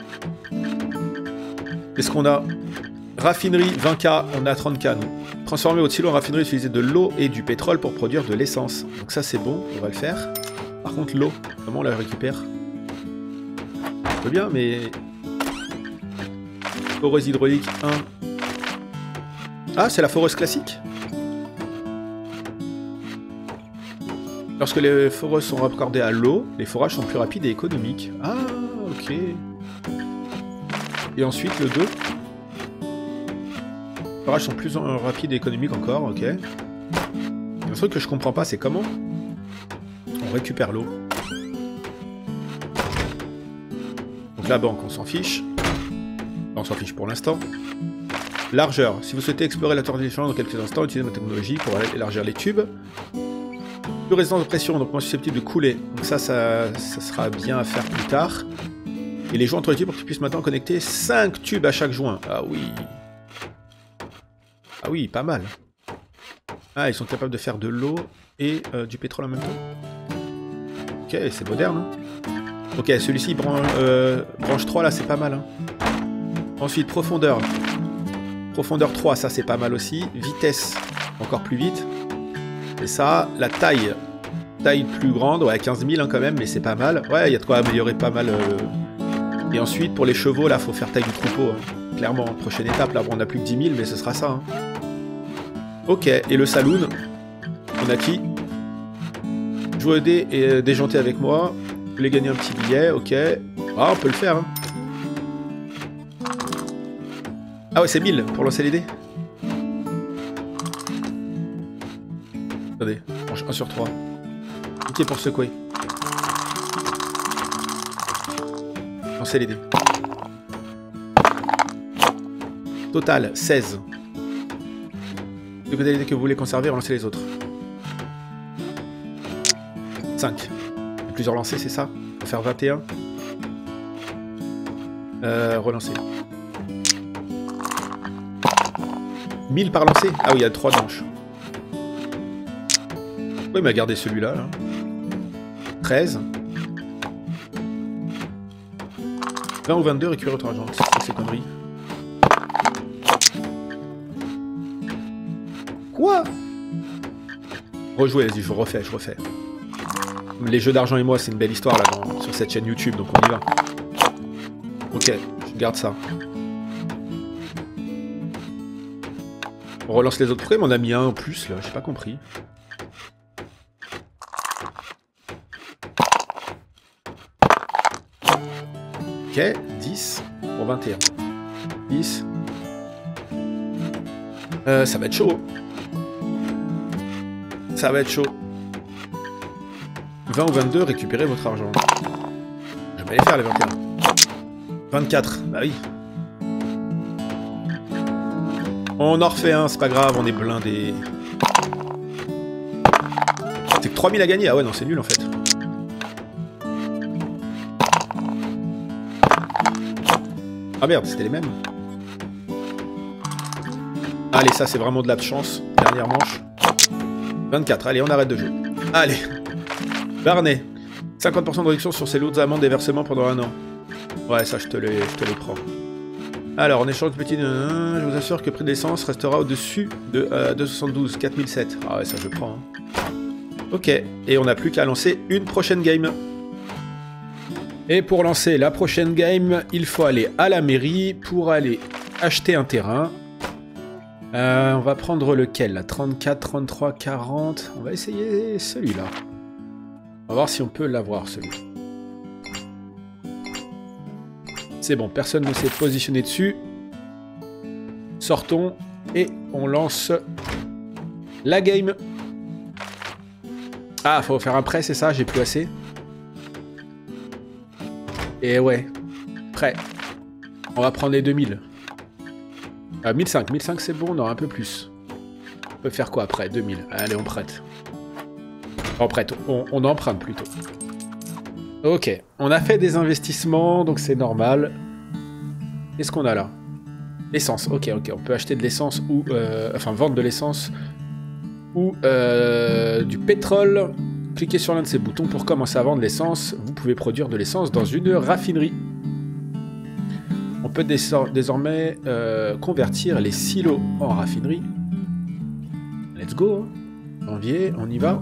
Qu'est-ce qu'on a? Raffinerie vingt K, on a trente K nous. Transformer votre silo en raffinerie, utiliser de l'eau et du pétrole pour produire de l'essence. Donc ça c'est bon, on va le faire. Par contre l'eau, comment on la récupère? On peut bien, mais... Foreuse hydraulique un. Ah, c'est la foreuse classique. Lorsque les foreuses sont raccordées à l'eau, les forages sont plus rapides et économiques. Ah, ok. Et ensuite le deux. Les forages sont plus rapides et économiques encore, ok. Un truc que je comprends pas, c'est comment on récupère l'eau. Donc la banque, on s'en fiche. On s'en fiche pour l'instant. Largeur. Si vous souhaitez explorer la tortue différente dans quelques instants, utilisez ma technologie pour élargir les tubes. Plus résistance de pression, donc moins susceptible de couler. Donc ça, ça, ça sera bien à faire plus tard. Et les joints entre les tubes pour qu'ils puissent maintenant connecter cinq tubes à chaque joint. Ah oui. Ah oui, pas mal. Ah, ils sont capables de faire de l'eau et euh, du pétrole en même temps. Ok, c'est moderne. Hein. Ok, celui-ci, branche, euh, branche trois, là, c'est pas mal. Hein. Ensuite, profondeur. Profondeur trois, ça, c'est pas mal aussi. Vitesse, encore plus vite. Et ça, la taille. Taille plus grande, ouais, quinze mille hein, quand même, mais c'est pas mal. Ouais, il y a de quoi améliorer pas mal. Euh... Et ensuite, pour les chevaux, là, faut faire taille du troupeau. Hein. Clairement, prochaine étape, là, bon, on a plus que dix mille, mais ce sera ça. Hein. Ok, et le saloon, on a qui? Jouer au dé et euh, déjanter avec moi. Vous voulez gagner un petit billet, ok. Ah, on peut le faire. Hein. Ah ouais, c'est mille pour lancer les dés. Attendez, un sur trois. Ok pour secouer. Lancer les dés. Total, seize. De côté les dés que vous voulez conserver, relancez les autres. cinq. Il y a plusieurs lancers, c'est ça? On va faire vingt et un. Euh, relancer. mille par lancé? Ah oui, il y a trois manches. Oui, il m'a gardé celui-là. Là. treize. vingt ou vingt-deux, récupérer votre argent. C'est quoi ces conneries? Quoi? Rejouer, vas-y, je refais, je refais. Les jeux d'argent et moi, c'est une belle histoire là dans, sur cette chaîne YouTube, donc on y va. Ok, je garde ça. On relance les autres. Pourquoi il m'en a mis un en plus là? J'ai pas compris. Ok, dix pour vingt et un. dix. Euh, ça va être chaud. Ça va être chaud. vingt ou vingt-deux, récupérez votre argent. Je vais les faire les vingt et un. vingt-quatre, bah oui. On en refait un, c'est pas grave, on est blindés. C'est que trois mille à gagner. Ah ouais, non, c'est nul en fait. Ah merde, c'était les mêmes. Allez, ça c'est vraiment de la chance. Dernière manche. vingt-quatre, allez, on arrête de jouer. Allez. Barney. cinquante pour cent de réduction sur ses lourdes amendes et versements pendant un an. Ouais, ça je te les, je te les prends. Alors, en échange de petits... Je vous assure que le prix de l'essence restera au-dessus de euh, deux virgule soixante-douze, quatre mille sept. Ah ouais, ça je prends. Hein. Ok, et on n'a plus qu'à lancer une prochaine game. Et pour lancer la prochaine game, il faut aller à la mairie pour aller acheter un terrain. Euh, on va prendre lequel là, trente-quatre, trente-trois, quarante. On va essayer celui-là. On va voir si on peut l'avoir, celui-là. C'est bon, personne ne s'est positionné dessus. Sortons et on lance la game. Ah, faut faire un prêt, c'est ça? J'ai plus assez. Et ouais, prêt. On va prendre les deux mille. Ah, mille cinq, mille cinq c'est bon, on aura un peu plus. On peut faire quoi après? deux mille. Allez, on prête. On prête, on, on emprunte plutôt. Ok, on a fait des investissements, donc c'est normal. Qu'est-ce qu'on a là? L'essence, ok, ok, on peut acheter de l'essence ou... Euh, enfin, vendre de l'essence ou euh, du pétrole. Cliquez sur l'un de ces boutons pour commencer à vendre l'essence. Vous pouvez produire de l'essence dans une raffinerie. On peut désormais euh, convertir les silos en raffinerie. Let's go. Hein. Janvier, on y va.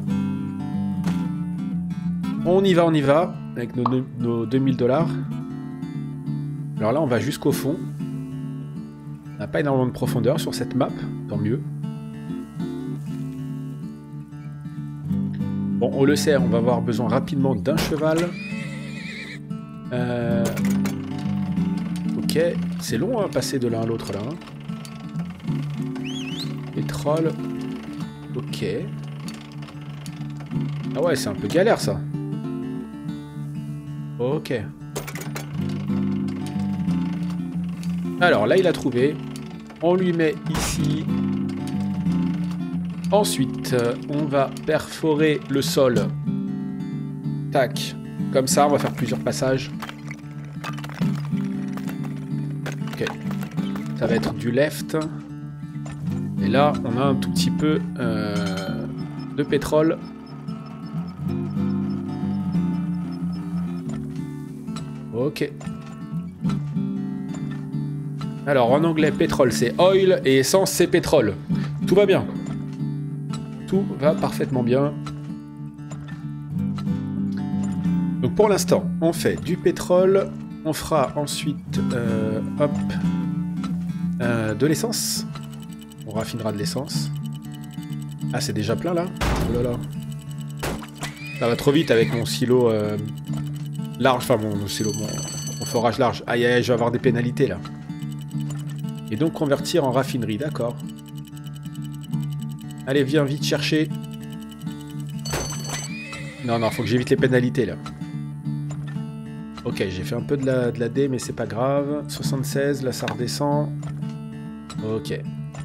On y va, on y va. Avec nos, nos deux mille dollars. Alors là, on va jusqu'au fond. On n'a pas énormément de profondeur sur cette map. Tant mieux. Bon, on le sait, on va avoir besoin rapidement d'un cheval. Euh... Ok, c'est long, hein, passer de l'un à l'autre là. Hein. Pétrole. Ok. Ah ouais, c'est un peu galère ça. Ok. Alors là, il a trouvé. On lui met ici. Ensuite, on va perforer le sol. Tac. Comme ça, on va faire plusieurs passages. Ok. Ça va être du left. Et là, on a un tout petit peu euh, de pétrole. Ok. Alors, en anglais, pétrole, c'est oil, et essence, c'est pétrole. Tout va bien. Tout va parfaitement bien. Donc, pour l'instant, on fait du pétrole. On fera ensuite, euh, hop, euh, de l'essence. On raffinera de l'essence. Ah, c'est déjà plein, là? Oh là là. Ça va trop vite avec mon silo euh, large. Enfin, mon, mon silo, mon, mon forage large. Aïe, aïe, je vais avoir des pénalités, là. Et donc convertir en raffinerie, d'accord. Allez, viens vite chercher. Non, non, faut que j'évite les pénalités, là. Ok, j'ai fait un peu de la, de la D, mais c'est pas grave. soixante-seize, là, ça redescend. Ok.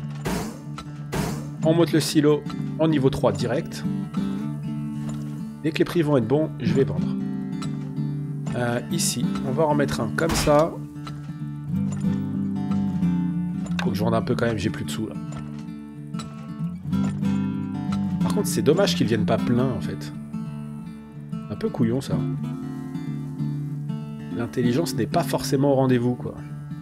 On monte le silo en niveau trois direct. Dès que les prix vont être bons, je vais vendre. Euh, ici, on va en remettre un comme ça. Faut que je vende un peu quand même, j'ai plus de sous là. Par contre, c'est dommage qu'ils viennent pas pleins en fait. Un peu couillon ça. L'intelligence n'est pas forcément au rendez-vous quoi.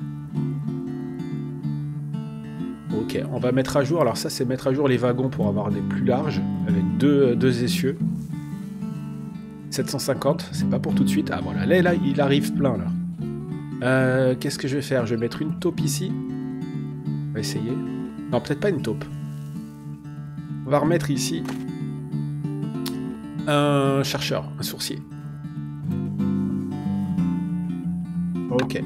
Ok, on va mettre à jour. Alors ça, c'est mettre à jour les wagons pour avoir des plus larges avec deux, deux essieux. sept cent cinquante, c'est pas pour tout de suite. Ah voilà, là, là il arrive plein là. Euh, Qu'est-ce que je vais faire? Je vais mettre une taupe ici. On va essayer. Non, peut-être pas une taupe. On va remettre ici un chercheur, un sourcier. Ok.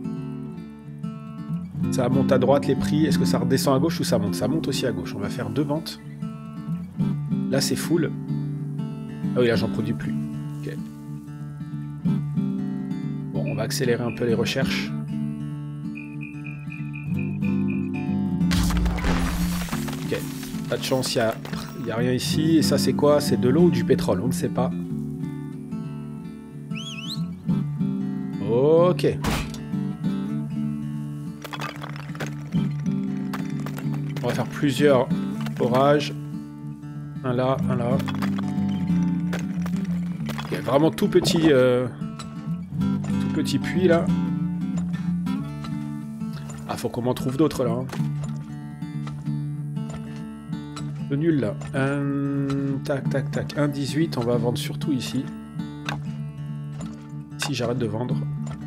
Ça monte à droite les prix. Est-ce que ça redescend à gauche ou ça monte? Ça monte aussi à gauche. On va faire deux ventes. Là, c'est full. Ah oui, là, j'en produis plus. Ok. Bon, on va accélérer un peu les recherches. Ok. Pas de chance, il n'y a, y a rien ici. Et ça, c'est quoi? C'est de l'eau ou du pétrole? On ne sait pas. Ok. On va faire plusieurs forages. Un là, un là. Il y a vraiment tout petit, euh, tout petit puits là. Ah, faut qu'on m'en trouve d'autres là. Hein. Le nul là. Un... Tac, tac, tac. un dix-huit, on va vendre surtout ici. Ici, j'arrête de vendre.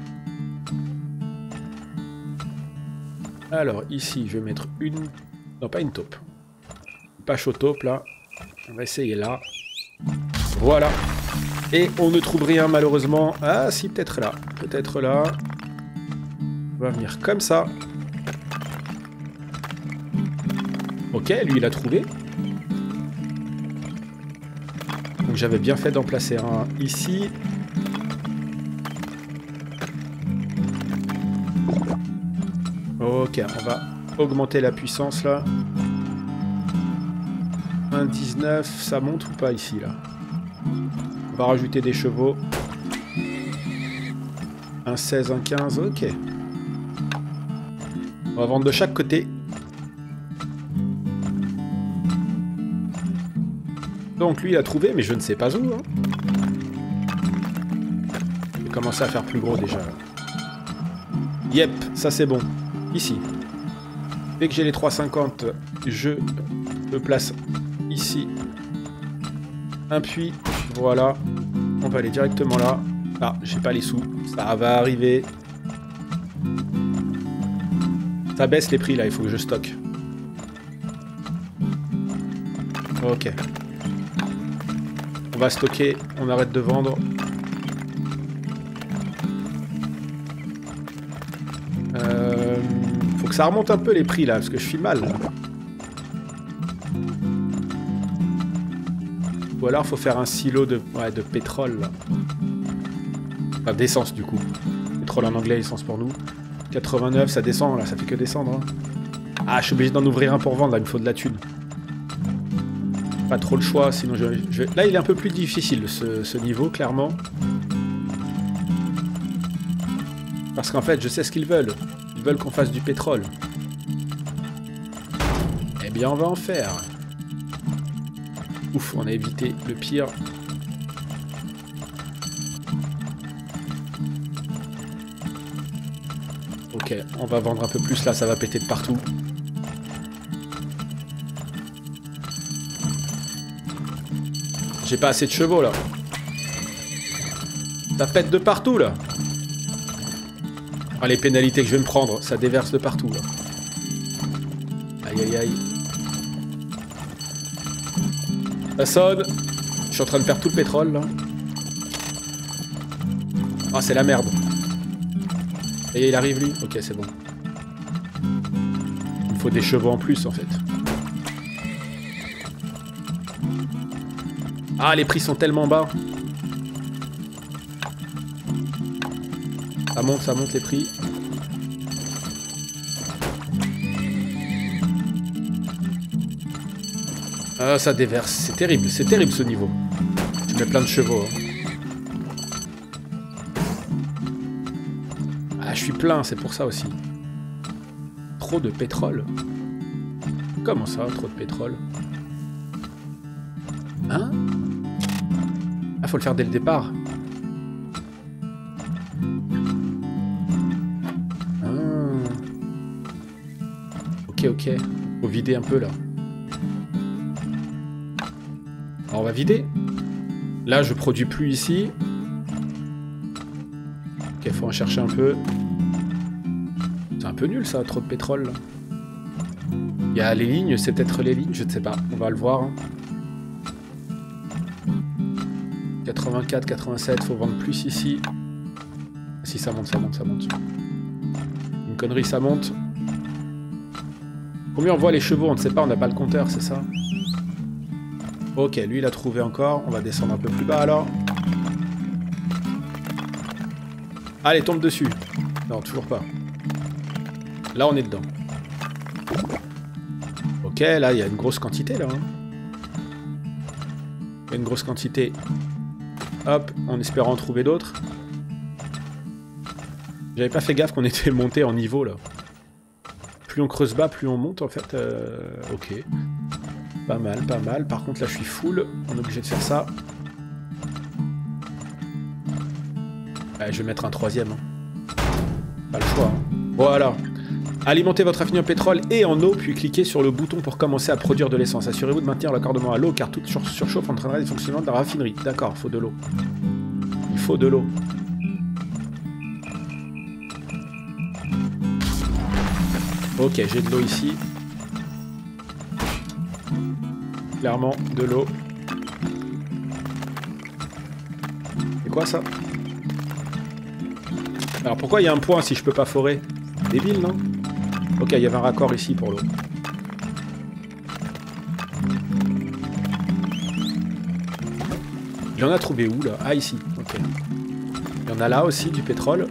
Alors, ici, je vais mettre une... Non, pas une taupe. Pas chaud taupe là. On va essayer là. Voilà. Et on ne trouve rien malheureusement. Ah si, peut-être là. Peut-être là. On va venir comme ça. Ok, lui il a trouvé. Donc j'avais bien fait d'en placer un ici. Ok, on va augmenter la puissance là. un dix-neuf, ça monte ou pas ici là? On va rajouter des chevaux. Un seize, un quinze, ok. On va vendre de chaque côté. Donc lui il a trouvé, mais je ne sais pas où. Hein. Je vais commencer à faire plus gros déjà. Yep, ça c'est bon. Ici. Dès que j'ai les trois cent cinquante, je le place ici. Un puits. Voilà. On va aller directement là. Ah, j'ai pas les sous. Ça va arriver. Ça baisse les prix là, il faut que je stocke. Ok. On va stocker, on arrête de vendre. Euh, faut que ça remonte un peu les prix là, parce que je suis mal. Là. Ou alors faut faire un silo de, ouais, de pétrole. Là. Enfin d'essence du coup. Pétrole en anglais, essence pour nous. quatre-vingt-neuf, ça descend là, ça fait que descendre. Hein. Ah, je suis obligé d'en ouvrir un pour vendre, là, il me faut de la thune. Pas trop le choix, sinon je, je... Là, il est un peu plus difficile, ce, ce niveau, clairement. Parce qu'en fait, je sais ce qu'ils veulent. Ils veulent qu'on fasse du pétrole. Eh bien, on va en faire. Ouf, on a évité le pire. Ok, on va vendre un peu plus, là, ça va péter de partout. J'ai pas assez de chevaux là. Ça pète de partout là. Ah, les pénalités que je vais me prendre, ça déverse de partout là. Aïe aïe aïe. Ça sonne. Je suis en train de perdre tout le pétrole là. Ah, c'est la merde. Et il arrive lui. Ok, c'est bon. Il me faut des chevaux en plus en fait. Ah, les prix sont tellement bas. Ça monte, ça monte les prix. Ah, ça déverse. C'est terrible, c'est terrible ce niveau. Je mets plein de chevaux. Hein. Ah, je suis plein, c'est pour ça aussi. Trop de pétrole. Comment ça, trop de pétrole? Hein? Ah, faut le faire dès le départ. Ah. Ok, ok. Faut vider un peu, là. Alors, on va vider. Là, je produis plus ici. Ok, faut en chercher un peu. C'est un peu nul, ça, trop de pétrole, là. Il y a les lignes, c'est peut-être les lignes, je ne sais pas. On va le voir, hein. quatre-vingt-quatre, quatre-vingt-sept, faut vendre plus ici. Si ça monte, ça monte, ça monte. Une connerie, ça monte. Combien on voit les chevaux? On ne sait pas, on n'a pas le compteur, c'est ça? Ok, lui il a trouvé encore. On va descendre un peu plus bas alors. Allez, tombe dessus. Non, toujours pas. Là, on est dedans. Ok, là, il y a une grosse quantité, là. Hein. Il y a une grosse quantité. Hop, en espérant en trouver d'autres. J'avais pas fait gaffe qu'on était monté en niveau, là. Plus on creuse bas, plus on monte, en fait. Euh, ok. Pas mal, pas mal. Par contre, là, je suis full. On est obligé de faire ça. Ouais, je vais mettre un troisième. Hein. Pas le choix. Hein. Voilà. Alimentez votre raffinerie en pétrole et en eau, puis cliquez sur le bouton pour commencer à produire de l'essence. Assurez-vous de maintenir l'accordement à l'eau, car toute surchauffe entraînerait le fonctionnement de la raffinerie. D'accord, il faut de l'eau. Il faut de l'eau. Ok, j'ai de l'eau ici. Clairement, de l'eau. C'est quoi ça? Alors pourquoi il y a un point si je peux pas forer? Débile, non? Ok, il y avait un raccord ici pour l'eau. Il en a trouvé où, là? Ah, ici. Ok. Il y en a là aussi, du pétrole.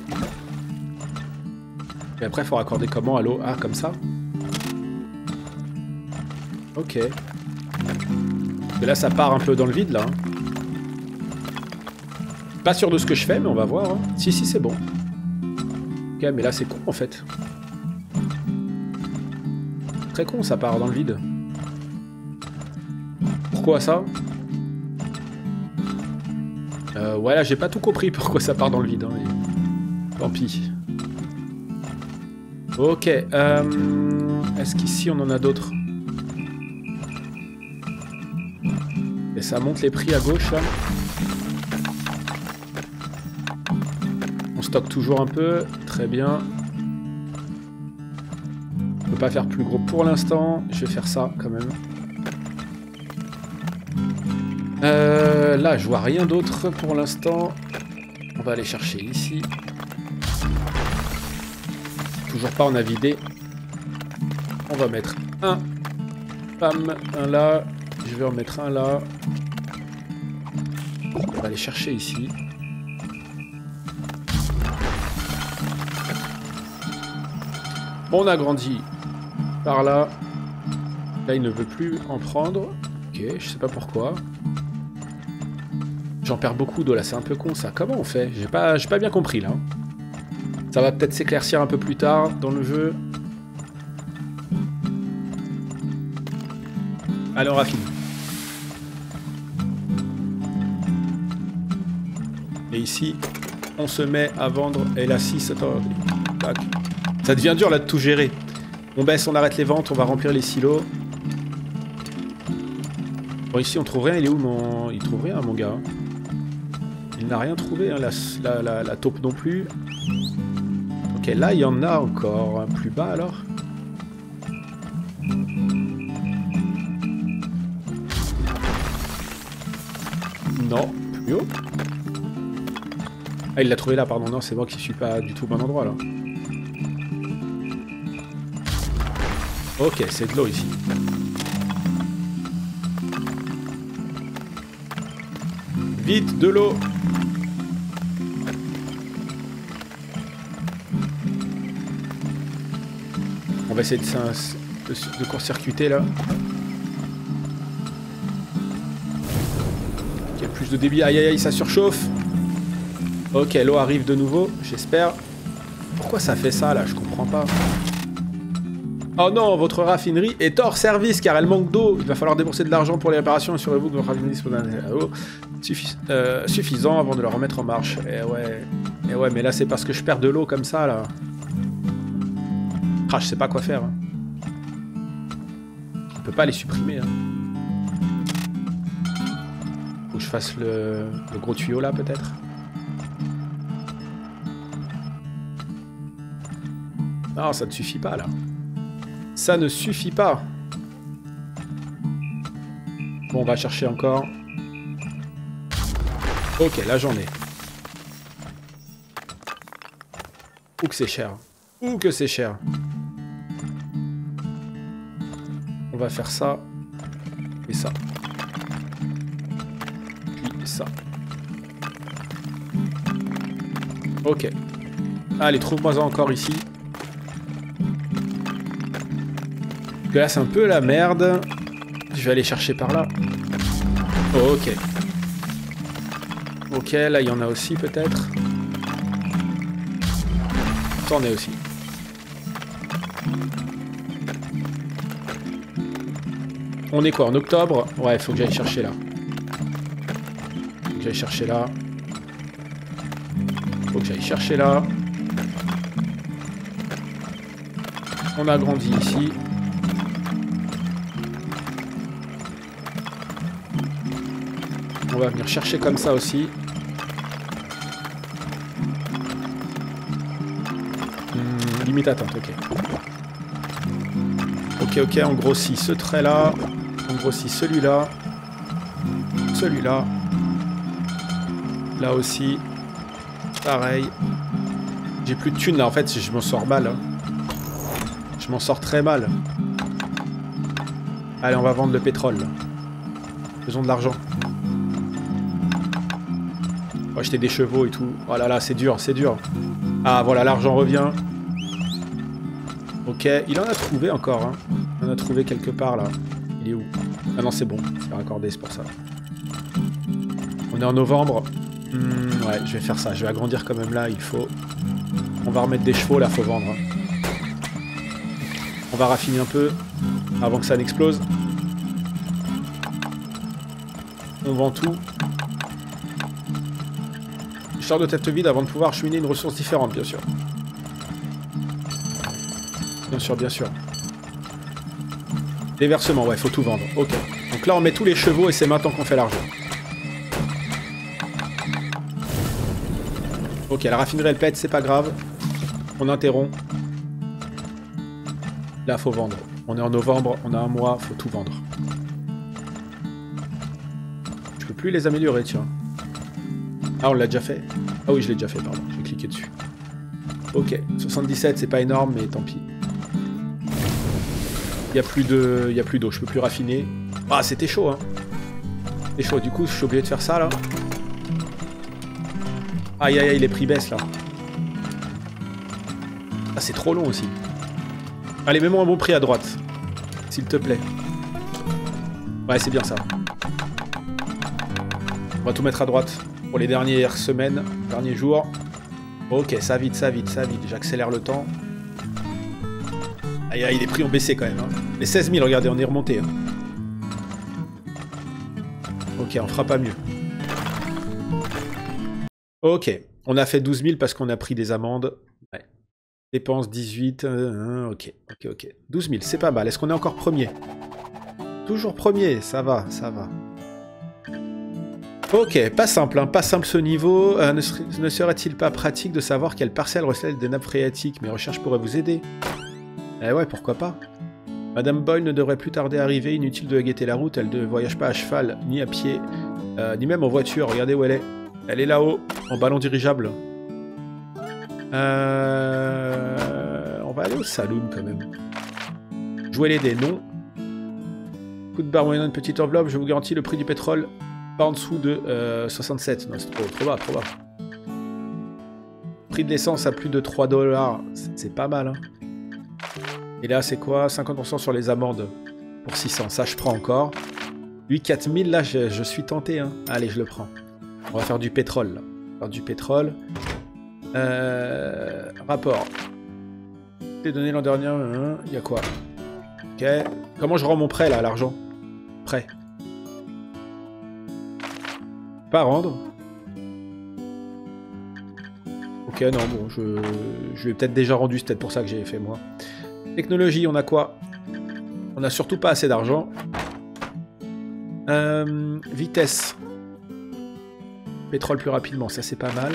Et après, il faut raccorder comment à l'eau? Ah, comme ça? Ok. Et là, ça part un peu dans le vide, là. Hein. Pas sûr de ce que je fais, mais on va voir. Hein. Si, si, c'est bon. Ok, mais là, c'est con, en fait. Très con, ça part dans le vide. Pourquoi ça? Euh, ouais, là, j'ai pas tout compris pourquoi ça part dans le vide. Hein, mais... Tant pis. Ok. Euh... Est-ce qu'ici, on en a d'autres? Et ça monte les prix à gauche, là. On stocke toujours un peu. Très bien. On peut pas faire plus gros pour l'instant. Je vais faire ça, quand même. Euh, là, je vois rien d'autre pour l'instant. On va aller chercher ici. Toujours pas, on a vidé. On va mettre un. Pam, un là. Je vais en mettre un là. On va aller chercher ici. On a grandi par là. Là, il ne veut plus en prendre. Ok, je sais pas pourquoi. J'en perds beaucoup d'eau là, c'est un peu con ça. Comment on fait? J'ai pas, j'ai pas bien compris là. Ça va peut-être s'éclaircir un peu plus tard dans le jeu. Allez, on raffine. Et ici, on se met à vendre. Et là, six, attends. Tac. Ça devient dur là de tout gérer. On baisse, on arrête les ventes, on va remplir les silos. Bon, ici, on trouve rien. Il est où mon... Il trouve rien, mon gars. Il n'a rien trouvé, hein, la, la, la, la taupe non plus. Ok, là, il y en a encore. Hein, plus bas, alors. Non, plus haut. Ah, il l'a trouvé là, pardon. Non, c'est moi qui suis pas du tout au bon endroit, là. Ok, c'est de l'eau, ici. Vite, de l'eau. On va essayer de, de, de court-circuiter, là. Ok, plus de débit. Aïe, aïe, aïe, ça surchauffe. Ok, l'eau arrive de nouveau, j'espère. Pourquoi ça fait ça, là? Je comprends pas. Oh non, votre raffinerie est hors service car elle manque d'eau. Il va falloir débourser de l'argent pour les réparations. Assurez-vous que votre raffinerie dispose d'un eau Suffi euh, suffisant avant de la remettre en marche. Et ouais, et ouais, mais là c'est parce que je perds de l'eau comme ça là. Ah, je sais pas quoi faire. Hein. On peut pas les supprimer. Hein. Faut que je fasse le, le gros tuyau là peut-être. Non, ça ne suffit pas là. Ça ne suffit pas. Bon, on va chercher encore. Ok, là j'en ai. Ouh que c'est cher. Ouh que c'est cher. On va faire ça. Et ça. Puis ça. Ok. Allez, trouve-moi encore ici. Parce que là, c'est un peu la merde. Je vais aller chercher par là. Ok. Ok, là, il y en a aussi, peut-être. T'en es aussi. On est quoi, en octobre? Ouais, il faut que j'aille chercher là. Faut que j'aille chercher là. Faut que j'aille chercher là. On a grandi ici. On va venir chercher comme ça aussi. Hmm, limite attente, ok. Ok, ok, on grossit ce trait-là. On grossit celui-là. Celui-là. Là aussi. Pareil. J'ai plus de thunes là, en fait, je m'en sors mal. Hein. Je m'en sors très mal. Allez, on va vendre le pétrole. Là. Faisons de l'argent. On va acheter des chevaux et tout. Oh là là, c'est dur, c'est dur. Ah, voilà, l'argent revient. Ok, il en a trouvé encore. Hein. Il en a trouvé quelque part, là. Il est où? Ah non, c'est bon. C'est raccordé, c'est pour ça. On est en novembre. Hmm, ouais, je vais faire ça. Je vais agrandir quand même là, il faut... On va remettre des chevaux, là, faut vendre. On va raffiner un peu avant que ça n'explose. On vend tout. Je sors de tête vide avant de pouvoir cheminer une ressource différente, bien sûr. Bien sûr, bien sûr. Déversement, ouais, faut tout vendre. Ok. Donc là, on met tous les chevaux et c'est maintenant qu'on fait l'argent. Ok, la raffinerie, elle pète, c'est pas grave. On interrompt. Là, faut vendre. On est en novembre, on a un mois, faut tout vendre. Je peux plus les améliorer, tiens. Ah, on l'a déjà fait? Ah oui, je l'ai déjà fait, pardon. J'ai cliqué dessus. Ok, soixante-dix-sept, c'est pas énorme, mais tant pis. Il n'y a plus de... Il y a plus d'eau, je peux plus raffiner. Ah, c'était chaud, hein. C'était chaud, du coup, je suis obligé de faire ça, là. Aïe, aïe, aïe, les prix baissent, là. Ah, c'est trop long, aussi. Allez, mets-moi un bon prix à droite. S'il te plaît. Ouais, c'est bien, ça. On va tout mettre à droite. Pour les dernières semaines, derniers jours. Ok, ça vite, ça vite, ça vite. J'accélère le temps. Aïe, aïe, les prix ont baissé quand même. Hein. Les seize mille, regardez, on est remonté. Hein. Ok, on fera pas mieux. Ok, on a fait douze mille parce qu'on a pris des amendes. Ouais. Dépenses dix-huit. Euh, ok, ok, ok. douze mille, c'est pas mal. Est-ce qu'on est encore premier? Toujours premier, ça va, ça va. Ok, pas simple, hein, pas simple ce niveau. Euh, ne, ser ne serait-il pas pratique de savoir quelle parcelle recèle des nappes phréatiques? Mes recherches pourraient vous aider. Eh ouais, pourquoi pas. Madame Boyle ne devrait plus tarder à arriver, inutile de guetter la route, elle ne voyage pas à cheval, ni à pied, euh, ni même en voiture, regardez où elle est. Elle est là-haut, en ballon dirigeable. Euh... On va aller au saloon quand même. Jouer les dés, non. Coup de barre moyenne, une petite enveloppe, je vous garantis le prix du pétrole. Pas en dessous de euh, soixante-sept. Non, c'est trop, trop bas, trop bas. Prix de l'essence à plus de trois dollars. C'est pas mal, hein. Et là, c'est quoi? cinquante pour cent sur les amendes pour six cents. Ça, je prends encore. Lui, quatre mille, là, je, je suis tenté, hein. Allez, je le prends. On va faire du pétrole, là. On va faire du pétrole. Euh, rapport. Les données l'an dernier, hein, il y a quoi? Ok. Comment je rends mon prêt, là, l'argent? Prêt. Pas rendre. Ok, non, bon, je, je l'ai peut-être déjà rendu, c'est peut-être pour ça que j'ai fait, moi. Technologie, on a quoi? On a surtout pas assez d'argent. Euh, vitesse. Pétrole plus rapidement, ça c'est pas mal.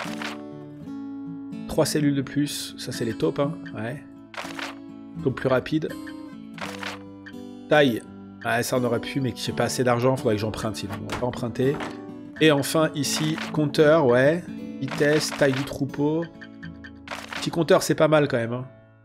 Trois cellules de plus, ça c'est les taupes, hein. Ouais. Taupe plus rapide. Taille. Ouais, ça on aurait pu, mais j'ai pas assez d'argent, faudrait que j'emprunte, sinon on va pas emprunter. Et enfin, ici, compteur, ouais. Vitesse, taille du troupeau. Petit compteur, c'est pas mal quand même. Hein.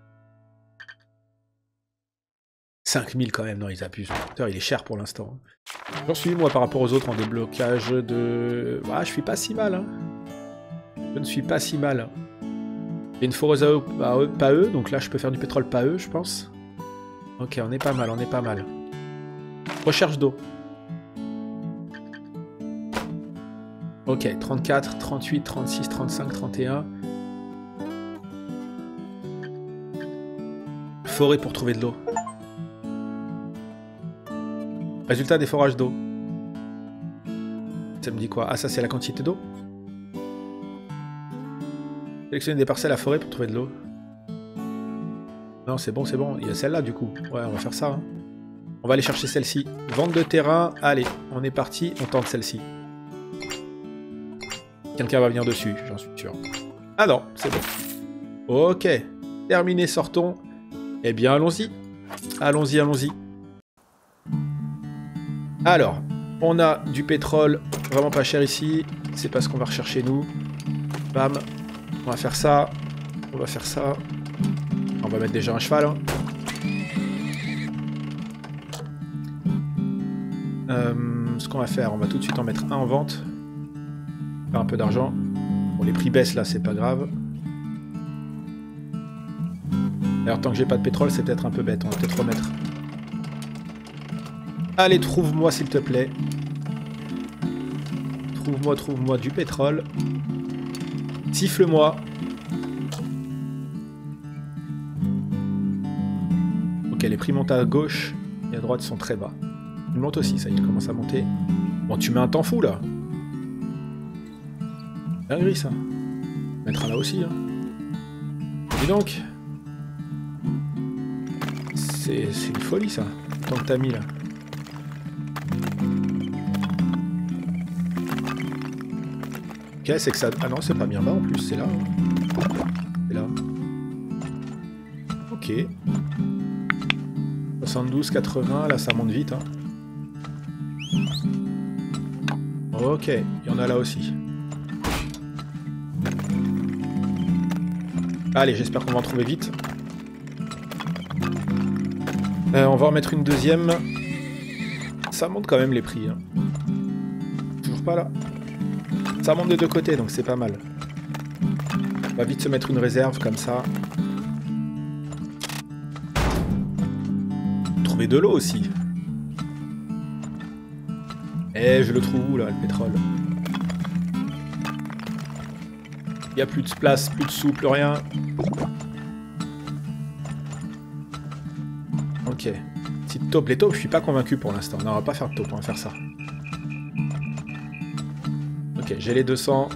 cinq mille quand même, non, ils abusent. Le compteur, il est cher pour l'instant. J'en suis, moi, par rapport aux autres en déblocage de... Ah, je suis pas si mal. Hein. Je ne suis pas si mal. Il y a une foreuse à eux, à eux, pas eux, donc là, je peux faire du pétrole pas eux, je pense. Ok, on est pas mal, on est pas mal. Recherche d'eau. Ok, trente-quatre, trente-huit, trente-six, trente-cinq, trente et un. Forêt pour trouver de l'eau. Résultat des forages d'eau. Ça me dit quoi? Ah, ça c'est la quantité d'eau. Sélectionner des parcelles à forêt pour trouver de l'eau. Non, c'est bon, c'est bon. Il y a celle-là du coup. Ouais, on va faire ça. Hein. On va aller chercher celle-ci. Vente de terrain. Allez, on est parti. On tente celle-ci. Quelqu'un va venir dessus, j'en suis sûr. Ah non, c'est bon. Ok. Terminé, sortons. Eh bien, allons-y. Allons-y, allons-y. Alors, on a du pétrole vraiment pas cher ici. C'est pas ce qu'on va rechercher nous. Bam. On va faire ça. On va faire ça. On va mettre déjà un cheval. Hein. Euh, ce qu'on va faire, on va tout de suite en mettre un en vente. Faire un peu d'argent. Bon, les prix baissent là, c'est pas grave. D'ailleurs, tant que j'ai pas de pétrole, c'est peut-être un peu bête. On va peut-être remettre. Allez, trouve-moi s'il te plaît. Trouve-moi, trouve-moi du pétrole. Siffle-moi. Ok, les prix montent à gauche et à droite sont très bas. Ils montent aussi, ça, il commence à monter. Bon, tu mets un temps fou là. Dinguerie ça. Mettra là aussi. Hein. Et donc. C'est une folie ça. Le temps que t'as mis là. Ok, c'est que ça... Ah non, c'est pas bien bas en plus, c'est là. Hein. C'est là. Ok. soixante-douze, quatre-vingts, là ça monte vite. Hein. Ok, il y en a là aussi. Allez, j'espère qu'on va en trouver vite. Euh, on va en mettre une deuxième. Ça monte quand même les prix. Hein. Toujours pas là. Ça monte des deux côtés, donc c'est pas mal. On va vite se mettre une réserve comme ça. Trouver de l'eau aussi. Eh, je le trouve où là, le pétrole? Il n'y a plus de place, plus de sous, plus rien. Ok. Petite taupe. Les taupes, je suis pas convaincu pour l'instant. Non, on va pas faire de taupe, on va faire ça. Ok, j'ai les deux cents.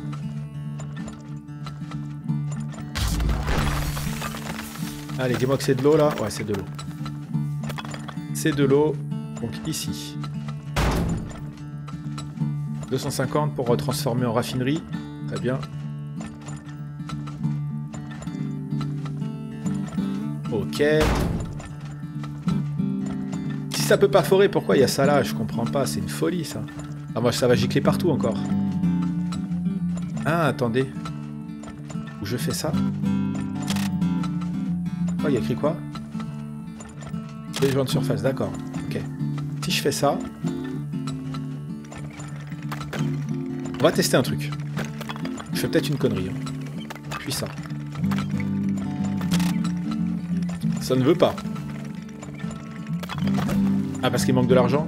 Allez, dis-moi que c'est de l'eau là. Ouais, c'est de l'eau. C'est de l'eau. Donc ici. deux cent cinquante pour retransformer en raffinerie. Très bien. Ok. Si ça peut pas forer, pourquoi il y a ça là? Je comprends pas, c'est une folie ça. Ah moi ça va gicler partout encore. Ah attendez. Où je fais ça? Oh il y a écrit quoi? Besoin de surface, d'accord. Ok. Si je fais ça... On va tester un truc. Je fais peut-être une connerie. Hein. Puis ça. Ça ne veut pas. Ah, parce qu'il manque de l'argent?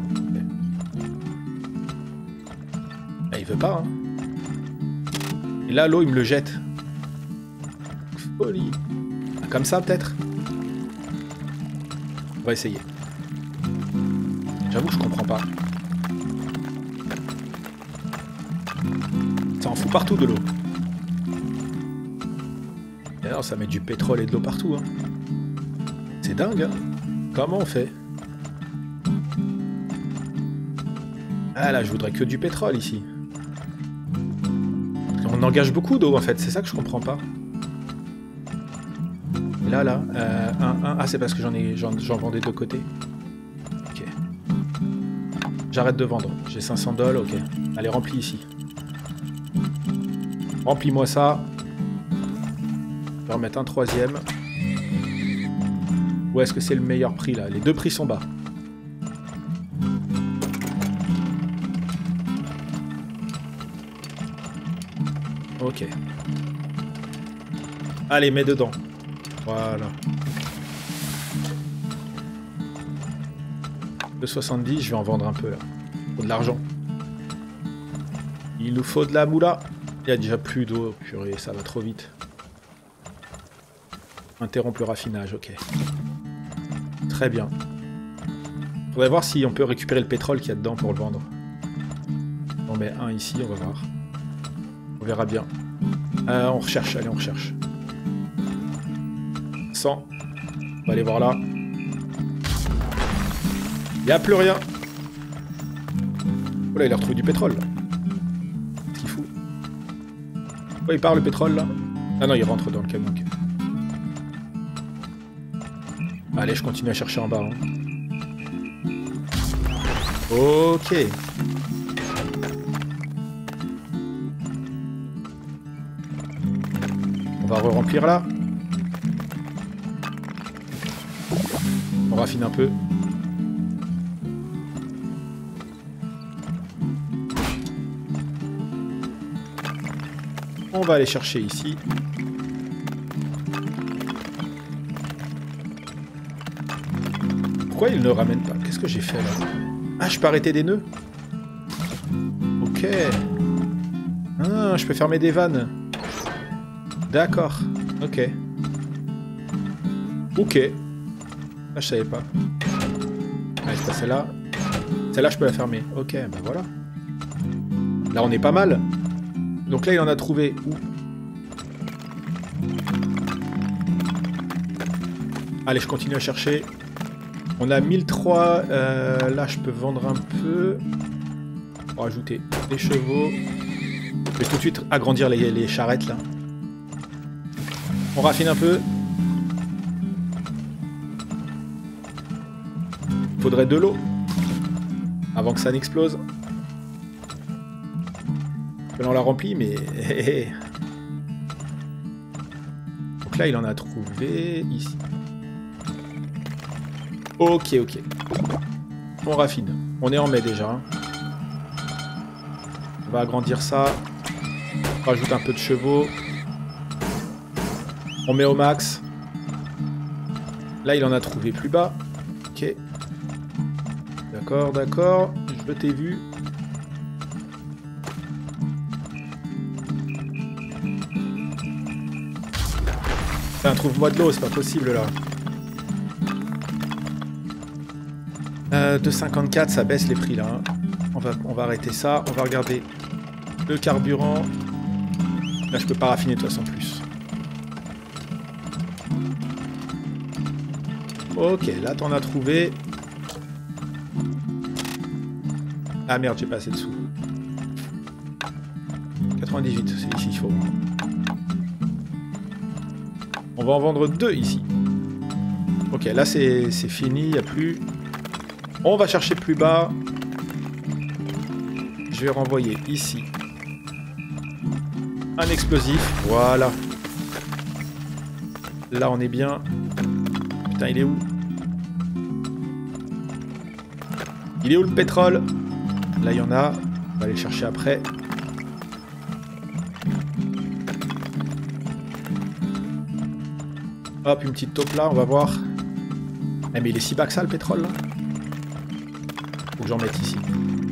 Ah, il veut pas, hein. Et là, l'eau, il me le jette. Folie. Ah, comme ça, peut-être? On va essayer. J'avoue que je comprends pas. Ça en fout partout de l'eau. Et alors, ça met du pétrole et de l'eau partout, hein. C'est dingue, hein. Comment on fait? Ah là, je voudrais que du pétrole ici. On engage beaucoup d'eau en fait, c'est ça que je comprends pas. Et là, là, euh, un, un, ah c'est parce que j'en ai, j'en vends des deux côtés. Ok. J'arrête de vendre. J'ai cinq cents dollars, ok. Allez, remplis ici. Remplis-moi ça. vais remettre un troisième. Où est-ce que c'est le meilleur prix là? Les deux prix sont bas. Ok. Allez, mets dedans. Voilà. deux soixante-dix, je vais en vendre un peu là. Faut de l'argent. Il nous faut de la moula. Il y a déjà plus d'eau. Purée, ça va trop vite. Interrompre le raffinage, ok. Très bien. Faudrait voir si on peut récupérer le pétrole qu'il y a dedans pour le vendre. On met un ici, on va voir. On verra bien. Euh, on recherche, allez, on recherche. cent. On va aller voir là. Il n'y a plus rien. Oh là, il a retrouvé du pétrole. Qu'est-ce qu'il fout? Pourquoi il part le pétrole là? Ah non, il rentre dans le camion. Okay. Allez, je continue à chercher en bas. Hein. Ok. On va re-remplir là. On raffine un peu. On va aller chercher ici. Pourquoi il ne ramène pas? Qu'est-ce que j'ai fait là? Ah, je peux arrêter des nœuds? Ok. Ah, je peux fermer des vannes. D'accord. Ok. Ok. Ah, je savais pas. Allez, c'est pas celle-là. Celle-là, je peux la fermer. Ok, bah voilà. Là, on est pas mal. Donc là, il en a trouvé où? Allez, je continue à chercher. On a mille trois. Euh, là, je peux vendre un peu. Pour ajouter des chevaux. Je vais tout de suite agrandir les, les charrettes, là. On raffine un peu. Il faudrait de l'eau. Avant que ça n'explose. Là, on l'a rempli, mais... Donc là, il en a trouvé ici. Ok, ok. On raffine. On est en mai déjà. On va agrandir ça. On rajoute un peu de chevaux. On met au max. Là, il en a trouvé plus bas. Ok. D'accord, d'accord. Je t'ai vu. Enfin, trouve-moi de l'eau, c'est pas possible là. Euh, deux cinquante-quatre, ça baisse les prix là. Hein. On va, on va arrêter ça. On va regarder le carburant. Là, je peux pas raffiner de toute façon plus. Ok, là t'en as trouvé. Ah merde, j'ai pas assez de sous. quatre-vingt-dix-huit, c'est ici qu'il faut. On va en vendre deux ici. Ok, là c'est fini, il n'y a plus. On va chercher plus bas. Je vais renvoyer ici un explosif. Voilà. Là on est bien. Putain, il est où? Il est où le pétrole? Là il y en a. On va aller le chercher après. Hop, une petite taupe là, on va voir. Eh, mais il est si bas que ça le pétrole là. Faut que j'en mette ici.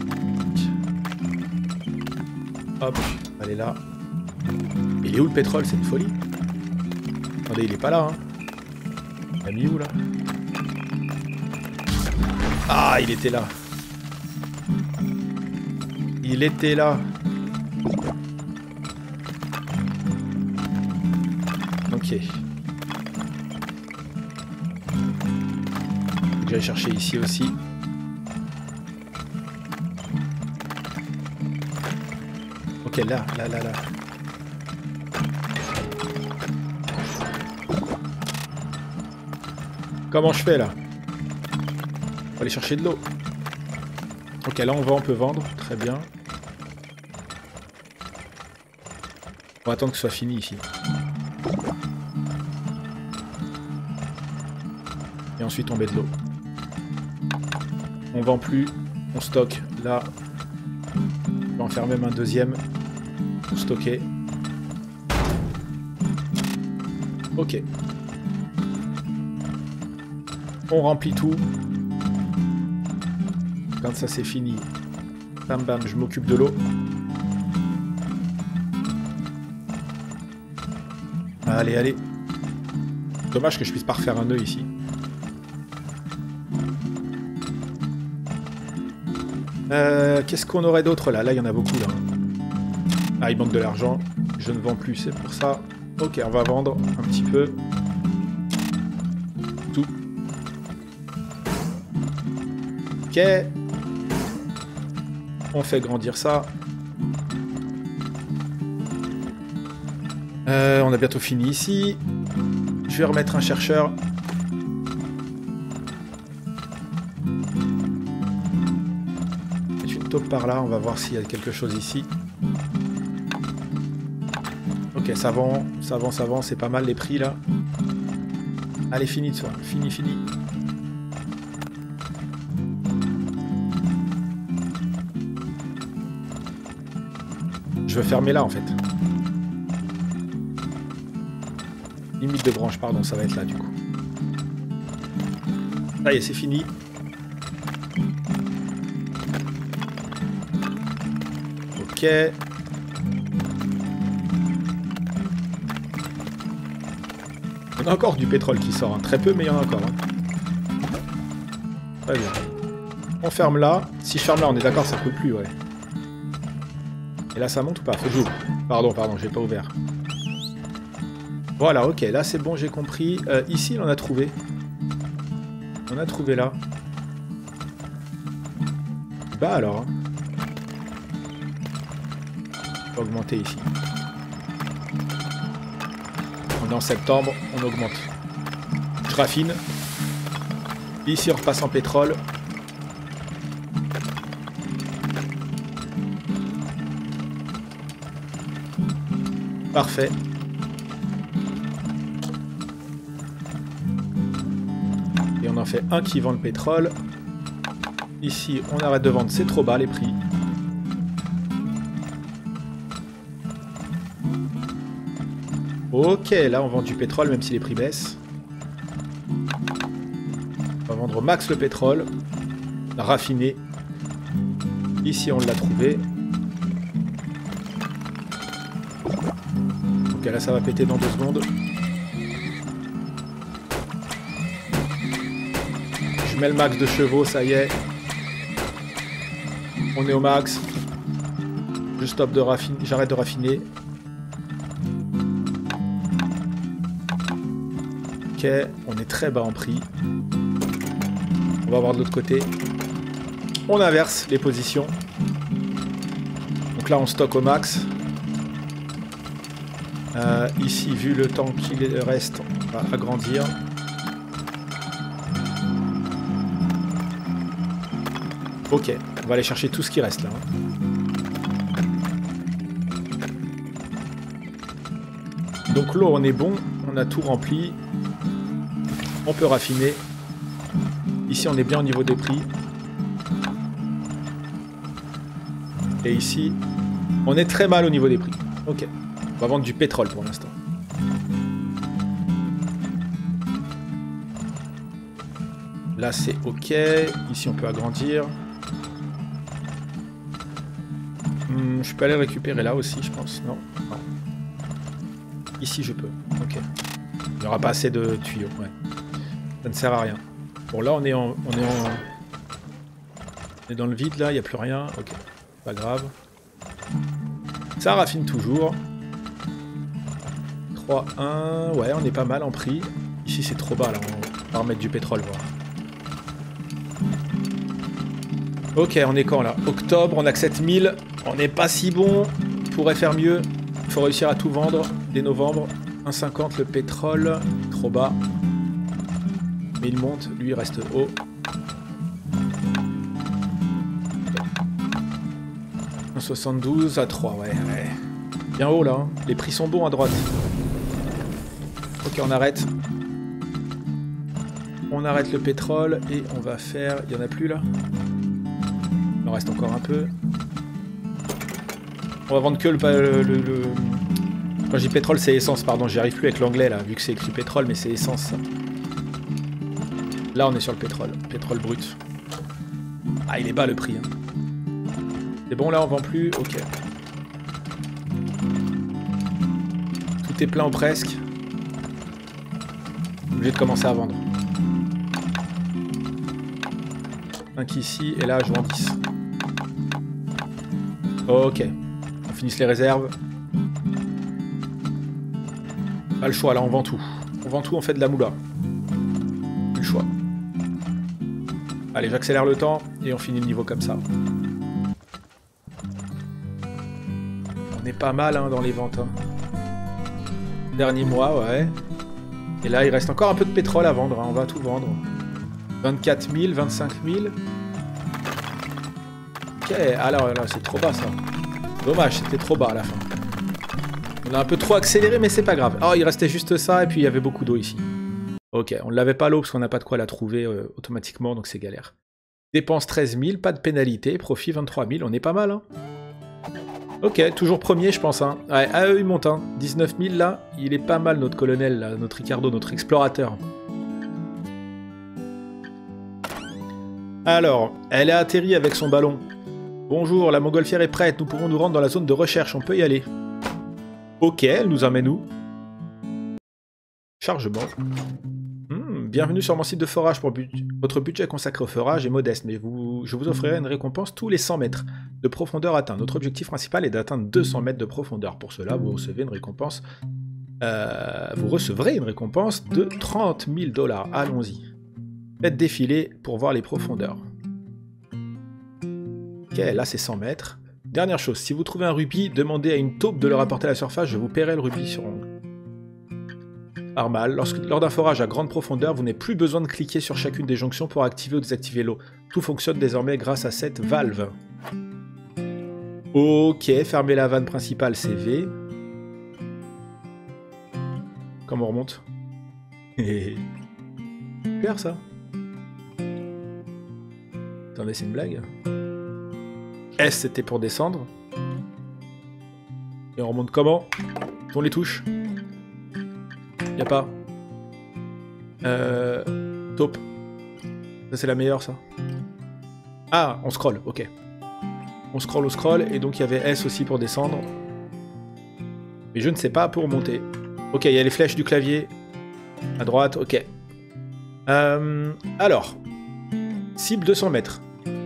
Hop, allez là. Mais il est où le pétrole? C'est une folie. Attendez, il est pas là. Hein. Il a mis où là? Ah, il était là. Il était là. Ok. J'allais chercher ici aussi. Ok, là, là, là, là. Comment je fais là? On va aller chercher de l'eau. Ok, là on va, on peut vendre. Très bien. On va attendre que ce soit fini ici. ensuite on met de l'eau. On vend plus, on stocke. Là, on va en faire même un deuxième pour stocker. Ok. On remplit tout. Quand ça c'est fini, bam bam, je m'occupe de l'eau. Allez, allez. Dommage que je puisse pas refaire un nœud ici. Euh, Qu'est-ce qu'on aurait d'autre là? Là, il y en a beaucoup là. Ah, il manque de l'argent. Je ne vends plus, c'est pour ça. Ok, on va vendre un petit peu. Tout. Ok. On fait grandir ça. Euh, on a bientôt fini ici. Je vais remettre un chercheur. Mettre une taupe par là, on va voir s'il y a quelque chose ici. Ok, ça vend, ça vend, ça vend, c'est pas mal les prix là. Allez, fini de ça, fini, fini. Je veux fermer là en fait. Limite de branche, pardon, ça va être là du coup. Ça y est, c'est fini. Ok. Il y en a encore du pétrole qui sort, hein. Très peu, mais il y en a encore. Hein. Très bien. On ferme là. Si je ferme là, on est d'accord, ça ne peut plus, ouais. Et là, ça monte ou pas? Faut que j'ouvre. Pardon, pardon, j'ai pas ouvert. Voilà, ok, là c'est bon, j'ai compris. Euh, ici, il en a trouvé. On a trouvé là. Bah alors. On va augmenter ici. On est en septembre, on augmente. Je raffine. Ici, on repasse en pétrole. Parfait. Et on en fait un qui vend le pétrole. Ici, on arrête de vendre, c'est trop bas les prix. Ok, là on vend du pétrole même si les prix baissent. On va vendre au max le pétrole. Raffiné. Ici on l'a trouvé. Ok, là ça va péter dans deux secondes. Je mets le max de chevaux, ça y est. On est au max. Je stoppe de raffiner, j'arrête de raffiner. Ok, on est très bas en prix. On va voir de l'autre côté. On inverse les positions. Donc là, on stocke au max. Euh, ici, vu le temps qu'il reste, on va agrandir. Ok, on va aller chercher tout ce qui reste là. Donc l'eau, on est bon, on a tout rempli. On peut raffiner. Ici, on est bien au niveau des prix. Et ici, on est très mal au niveau des prix. Ok, on va vendre du pétrole pour l'instant. Là, c'est ok. Ici, on peut agrandir. Hmm, je peux aller récupérer là aussi, je pense. Non, non. Ici, je peux. Ok. Il n'y aura pas assez de tuyaux. Ouais. Ça ne sert à rien. Bon, là, on est en, on est en, on est dans le vide, là. Il n'y a plus rien. Ok. Pas grave. Ça raffine toujours. trois, un. Ouais, on est pas mal en prix. Ici, c'est trop bas, là. On va remettre du pétrole, voir. Ok, on est quand, là? Octobre, on a que sept mille. On n'est pas si bon. On pourrait faire mieux. Il faut réussir à tout vendre dès novembre. un virgule cinquante le pétrole. Trop bas. Mais il monte. Lui, il reste haut. un virgule soixante-douze à trois, ouais, ouais. Bien haut, là. Hein. Les prix sont bons à droite. Ok, on arrête. On arrête le pétrole et on va faire... Il n'y en a plus là? Il en reste encore un peu. On va vendre que le... le, le, le... Quand je dis pétrole, c'est essence, pardon. J'y arrive plus avec l'anglais là, vu que c'est écrit pétrole, mais c'est essence ça. Là on est sur le pétrole. Pétrole brut. Ah il est bas le prix. Hein. C'est bon là on vend plus? Ok. Tout est plein ou presque. Obligé de commencer à vendre. cinq ici, et là je vends dix. Ok. On finisse les réserves. Pas le choix, là on vend tout. On vend tout, on fait de la moula. Plus le choix. Allez, j'accélère le temps, et on finit le niveau comme ça. On est pas mal hein, dans les ventes. Hein. Dernier mois, ouais. Et là, il reste encore un peu de pétrole à vendre, hein. On va tout vendre. vingt-quatre mille, vingt-cinq mille. Ok, alors là, c'est trop bas ça. Dommage, c'était trop bas à la fin. On a un peu trop accéléré, mais c'est pas grave. Oh, il restait juste ça, et puis il y avait beaucoup d'eau ici. Ok, on ne l'avait pas l'eau, parce qu'on n'a pas de quoi la trouver euh, automatiquement, donc c'est galère. Dépense treize mille, pas de pénalité, profit vingt-trois mille, on est pas mal, hein. Ok, toujours premier, je pense, hein. Ouais, ah, eux, ils montent, hein. dix-neuf mille, là, il est pas mal, notre colonel, là, notre Ricardo, notre explorateur. Alors, elle a atterri avec son ballon. Bonjour, la montgolfière est prête, nous pouvons nous rendre dans la zone de recherche, on peut y aller. Ok, elle nous emmène où? Chargement. Hmm, bienvenue sur mon site de forage. Pour but... Votre budget consacré au forage est modeste, mais vous... je vous offrirai une récompense tous les cent mètres de profondeur atteint. Notre objectif principal est d'atteindre deux cents mètres de profondeur. Pour cela, vous recevez une récompense... Euh... Vous recevrez une récompense de trente mille dollars. Allons-y. Faites défiler pour voir les profondeurs. Ok, là c'est cent mètres. Dernière chose, si vous trouvez un rubis, demandez à une taupe de le rapporter à la surface, je vous paierai le rubis sur ongle. Armal, lorsque, lors d'un forage à grande profondeur, vous n'avez plus besoin de cliquer sur chacune des jonctions pour activer ou désactiver l'eau. Tout fonctionne désormais grâce à cette valve. Ok, fermer la vanne principale, c'est V. Comment on remonte? Super ça. Attendez, c'est une blague. S, c'était pour descendre. Et on remonte comment? On les touche. Y'a pas. Euh... Taupe. Ça, c'est la meilleure, ça. Ah, on scroll, ok. On scroll, on scroll, et donc il y avait S aussi pour descendre. Mais je ne sais pas pour monter. Ok, il y a les flèches du clavier. À droite, ok. Euh... Alors. Cible deux cents mètres.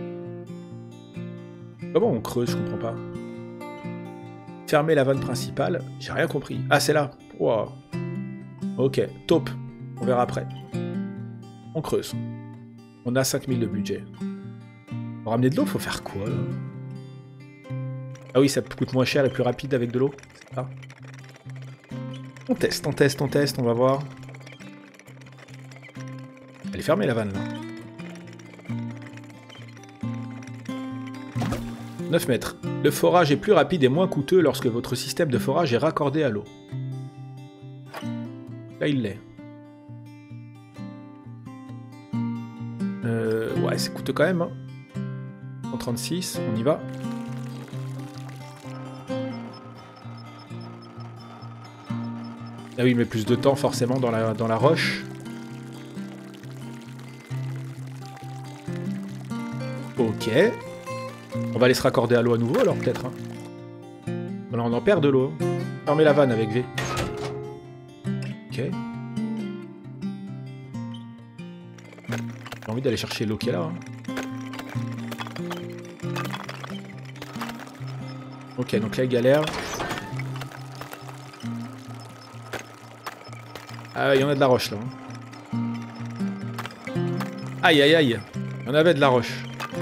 Comment on creuse, je comprends pas. Fermer la vanne principale, j'ai rien compris. Ah, c'est là. Wow. Ok, taupe. On verra après. On creuse. On a cinq mille de budget. Pour ramener de l'eau, faut faire quoi, là? Ah oui, ça coûte moins cher et plus rapide avec de l'eau. C'est ça. On teste, on teste, on teste, on va voir. Elle est fermée, la vanne, là. neuf mètres. Le forage est plus rapide et moins coûteux lorsque votre système de forage est raccordé à l'eau. Là, il l'est. Euh, ouais, c'est coûteux quand même. Hein. cent trente-six, on y va. Ah oui, mais plus de temps forcément dans la, dans la roche. Ok. On va aller se raccorder à l'eau à nouveau alors peut-être. Hein. Voilà, on en perd de l'eau. Fermez la vanne avec V. Ok. J'ai envie d'aller chercher l'eau qui est là. Hein. Ok, donc là il galère. Ah, il y en a de la roche là. Hein. Aïe aïe aïe. Il y en avait de la roche.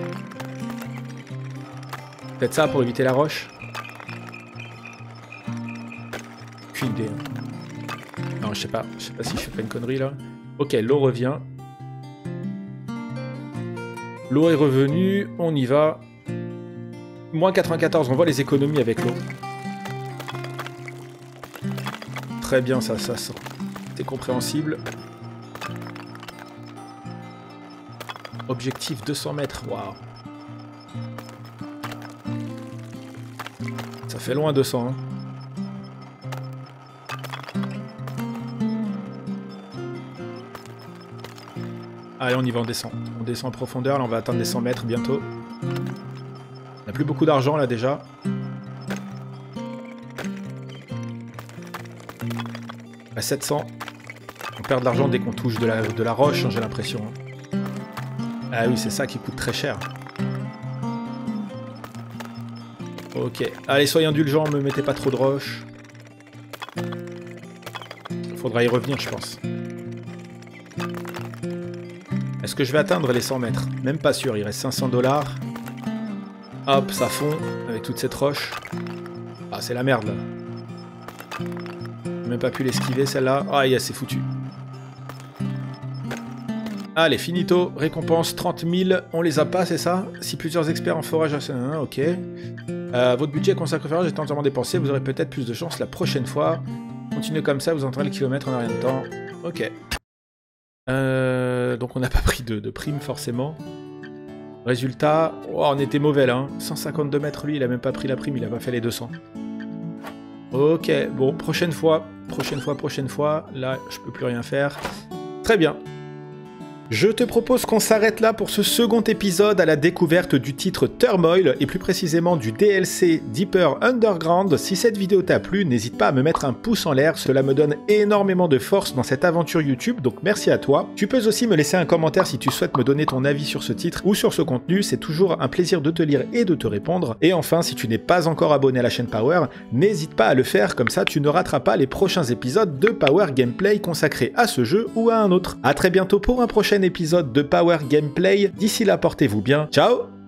Peut-être ça pour éviter la roche. Aucune idée. Hein. Non, je sais pas. Je sais pas si je fais pas une connerie là. Ok, l'eau revient. L'eau est revenue. On y va. moins quatre-vingt-quatorze. On voit les économies avec l'eau. Très bien, ça, ça, ça. C'est compréhensible. Objectif deux cents mètres, waouh. Ça fait loin deux cents, hein. Allez, on y va, on descend. On descend en profondeur, là on va atteindre les cent mètres bientôt. On n'a plus beaucoup d'argent là déjà. À sept cents. On perd de l'argent dès qu'on touche de la, de la roche, hein, j'ai l'impression. Ah oui, c'est ça qui coûte très cher. Ok. Allez, soyez indulgents, me mettez pas trop de roches. Faudra y revenir, je pense. Est-ce que je vais atteindre les cent mètres? Même pas sûr, il reste cinq cents dollars. Hop, ça fond avec toute cette roche. Ah, c'est la merde là. J'ai même pas pu l'esquiver celle-là. Ah, yeah, c'est foutu. Allez, finito. Récompense trente mille. On les a pas, c'est ça? Si plusieurs experts en forage... Ah, ok. Euh, votre budget consacré au forage est entièrement dépensé. Vous aurez peut-être plus de chance la prochaine fois. Continuez comme ça, vous entrerez le kilomètre en un rien de temps. Ok. Euh, donc on n'a pas pris de, de prime forcément. Résultat, oh, on était mauvais là. Hein. cent cinquante-deux mètres, lui, il a même pas pris la prime, il a pas fait les deux cents. Ok, bon, prochaine fois, prochaine fois, prochaine fois. Là, je peux plus rien faire. Très bien. Je te propose qu'on s'arrête là pour ce second épisode à la découverte du titre Turmoil et plus précisément du D L C Deeper Underground. Si cette vidéo t'a plu, n'hésite pas à me mettre un pouce en l'air, cela me donne énormément de force dans cette aventure YouTube, donc merci à toi. Tu peux aussi me laisser un commentaire si tu souhaites me donner ton avis sur ce titre ou sur ce contenu, c'est toujours un plaisir de te lire et de te répondre. Et enfin, si tu n'es pas encore abonné à la chaîne Power, n'hésite pas à le faire, comme ça tu ne rateras pas les prochains épisodes de Power Gameplay consacrés à ce jeu ou à un autre. A très bientôt pour un prochain épisode de Power Gameplay. D'ici là, portez-vous bien. Ciao!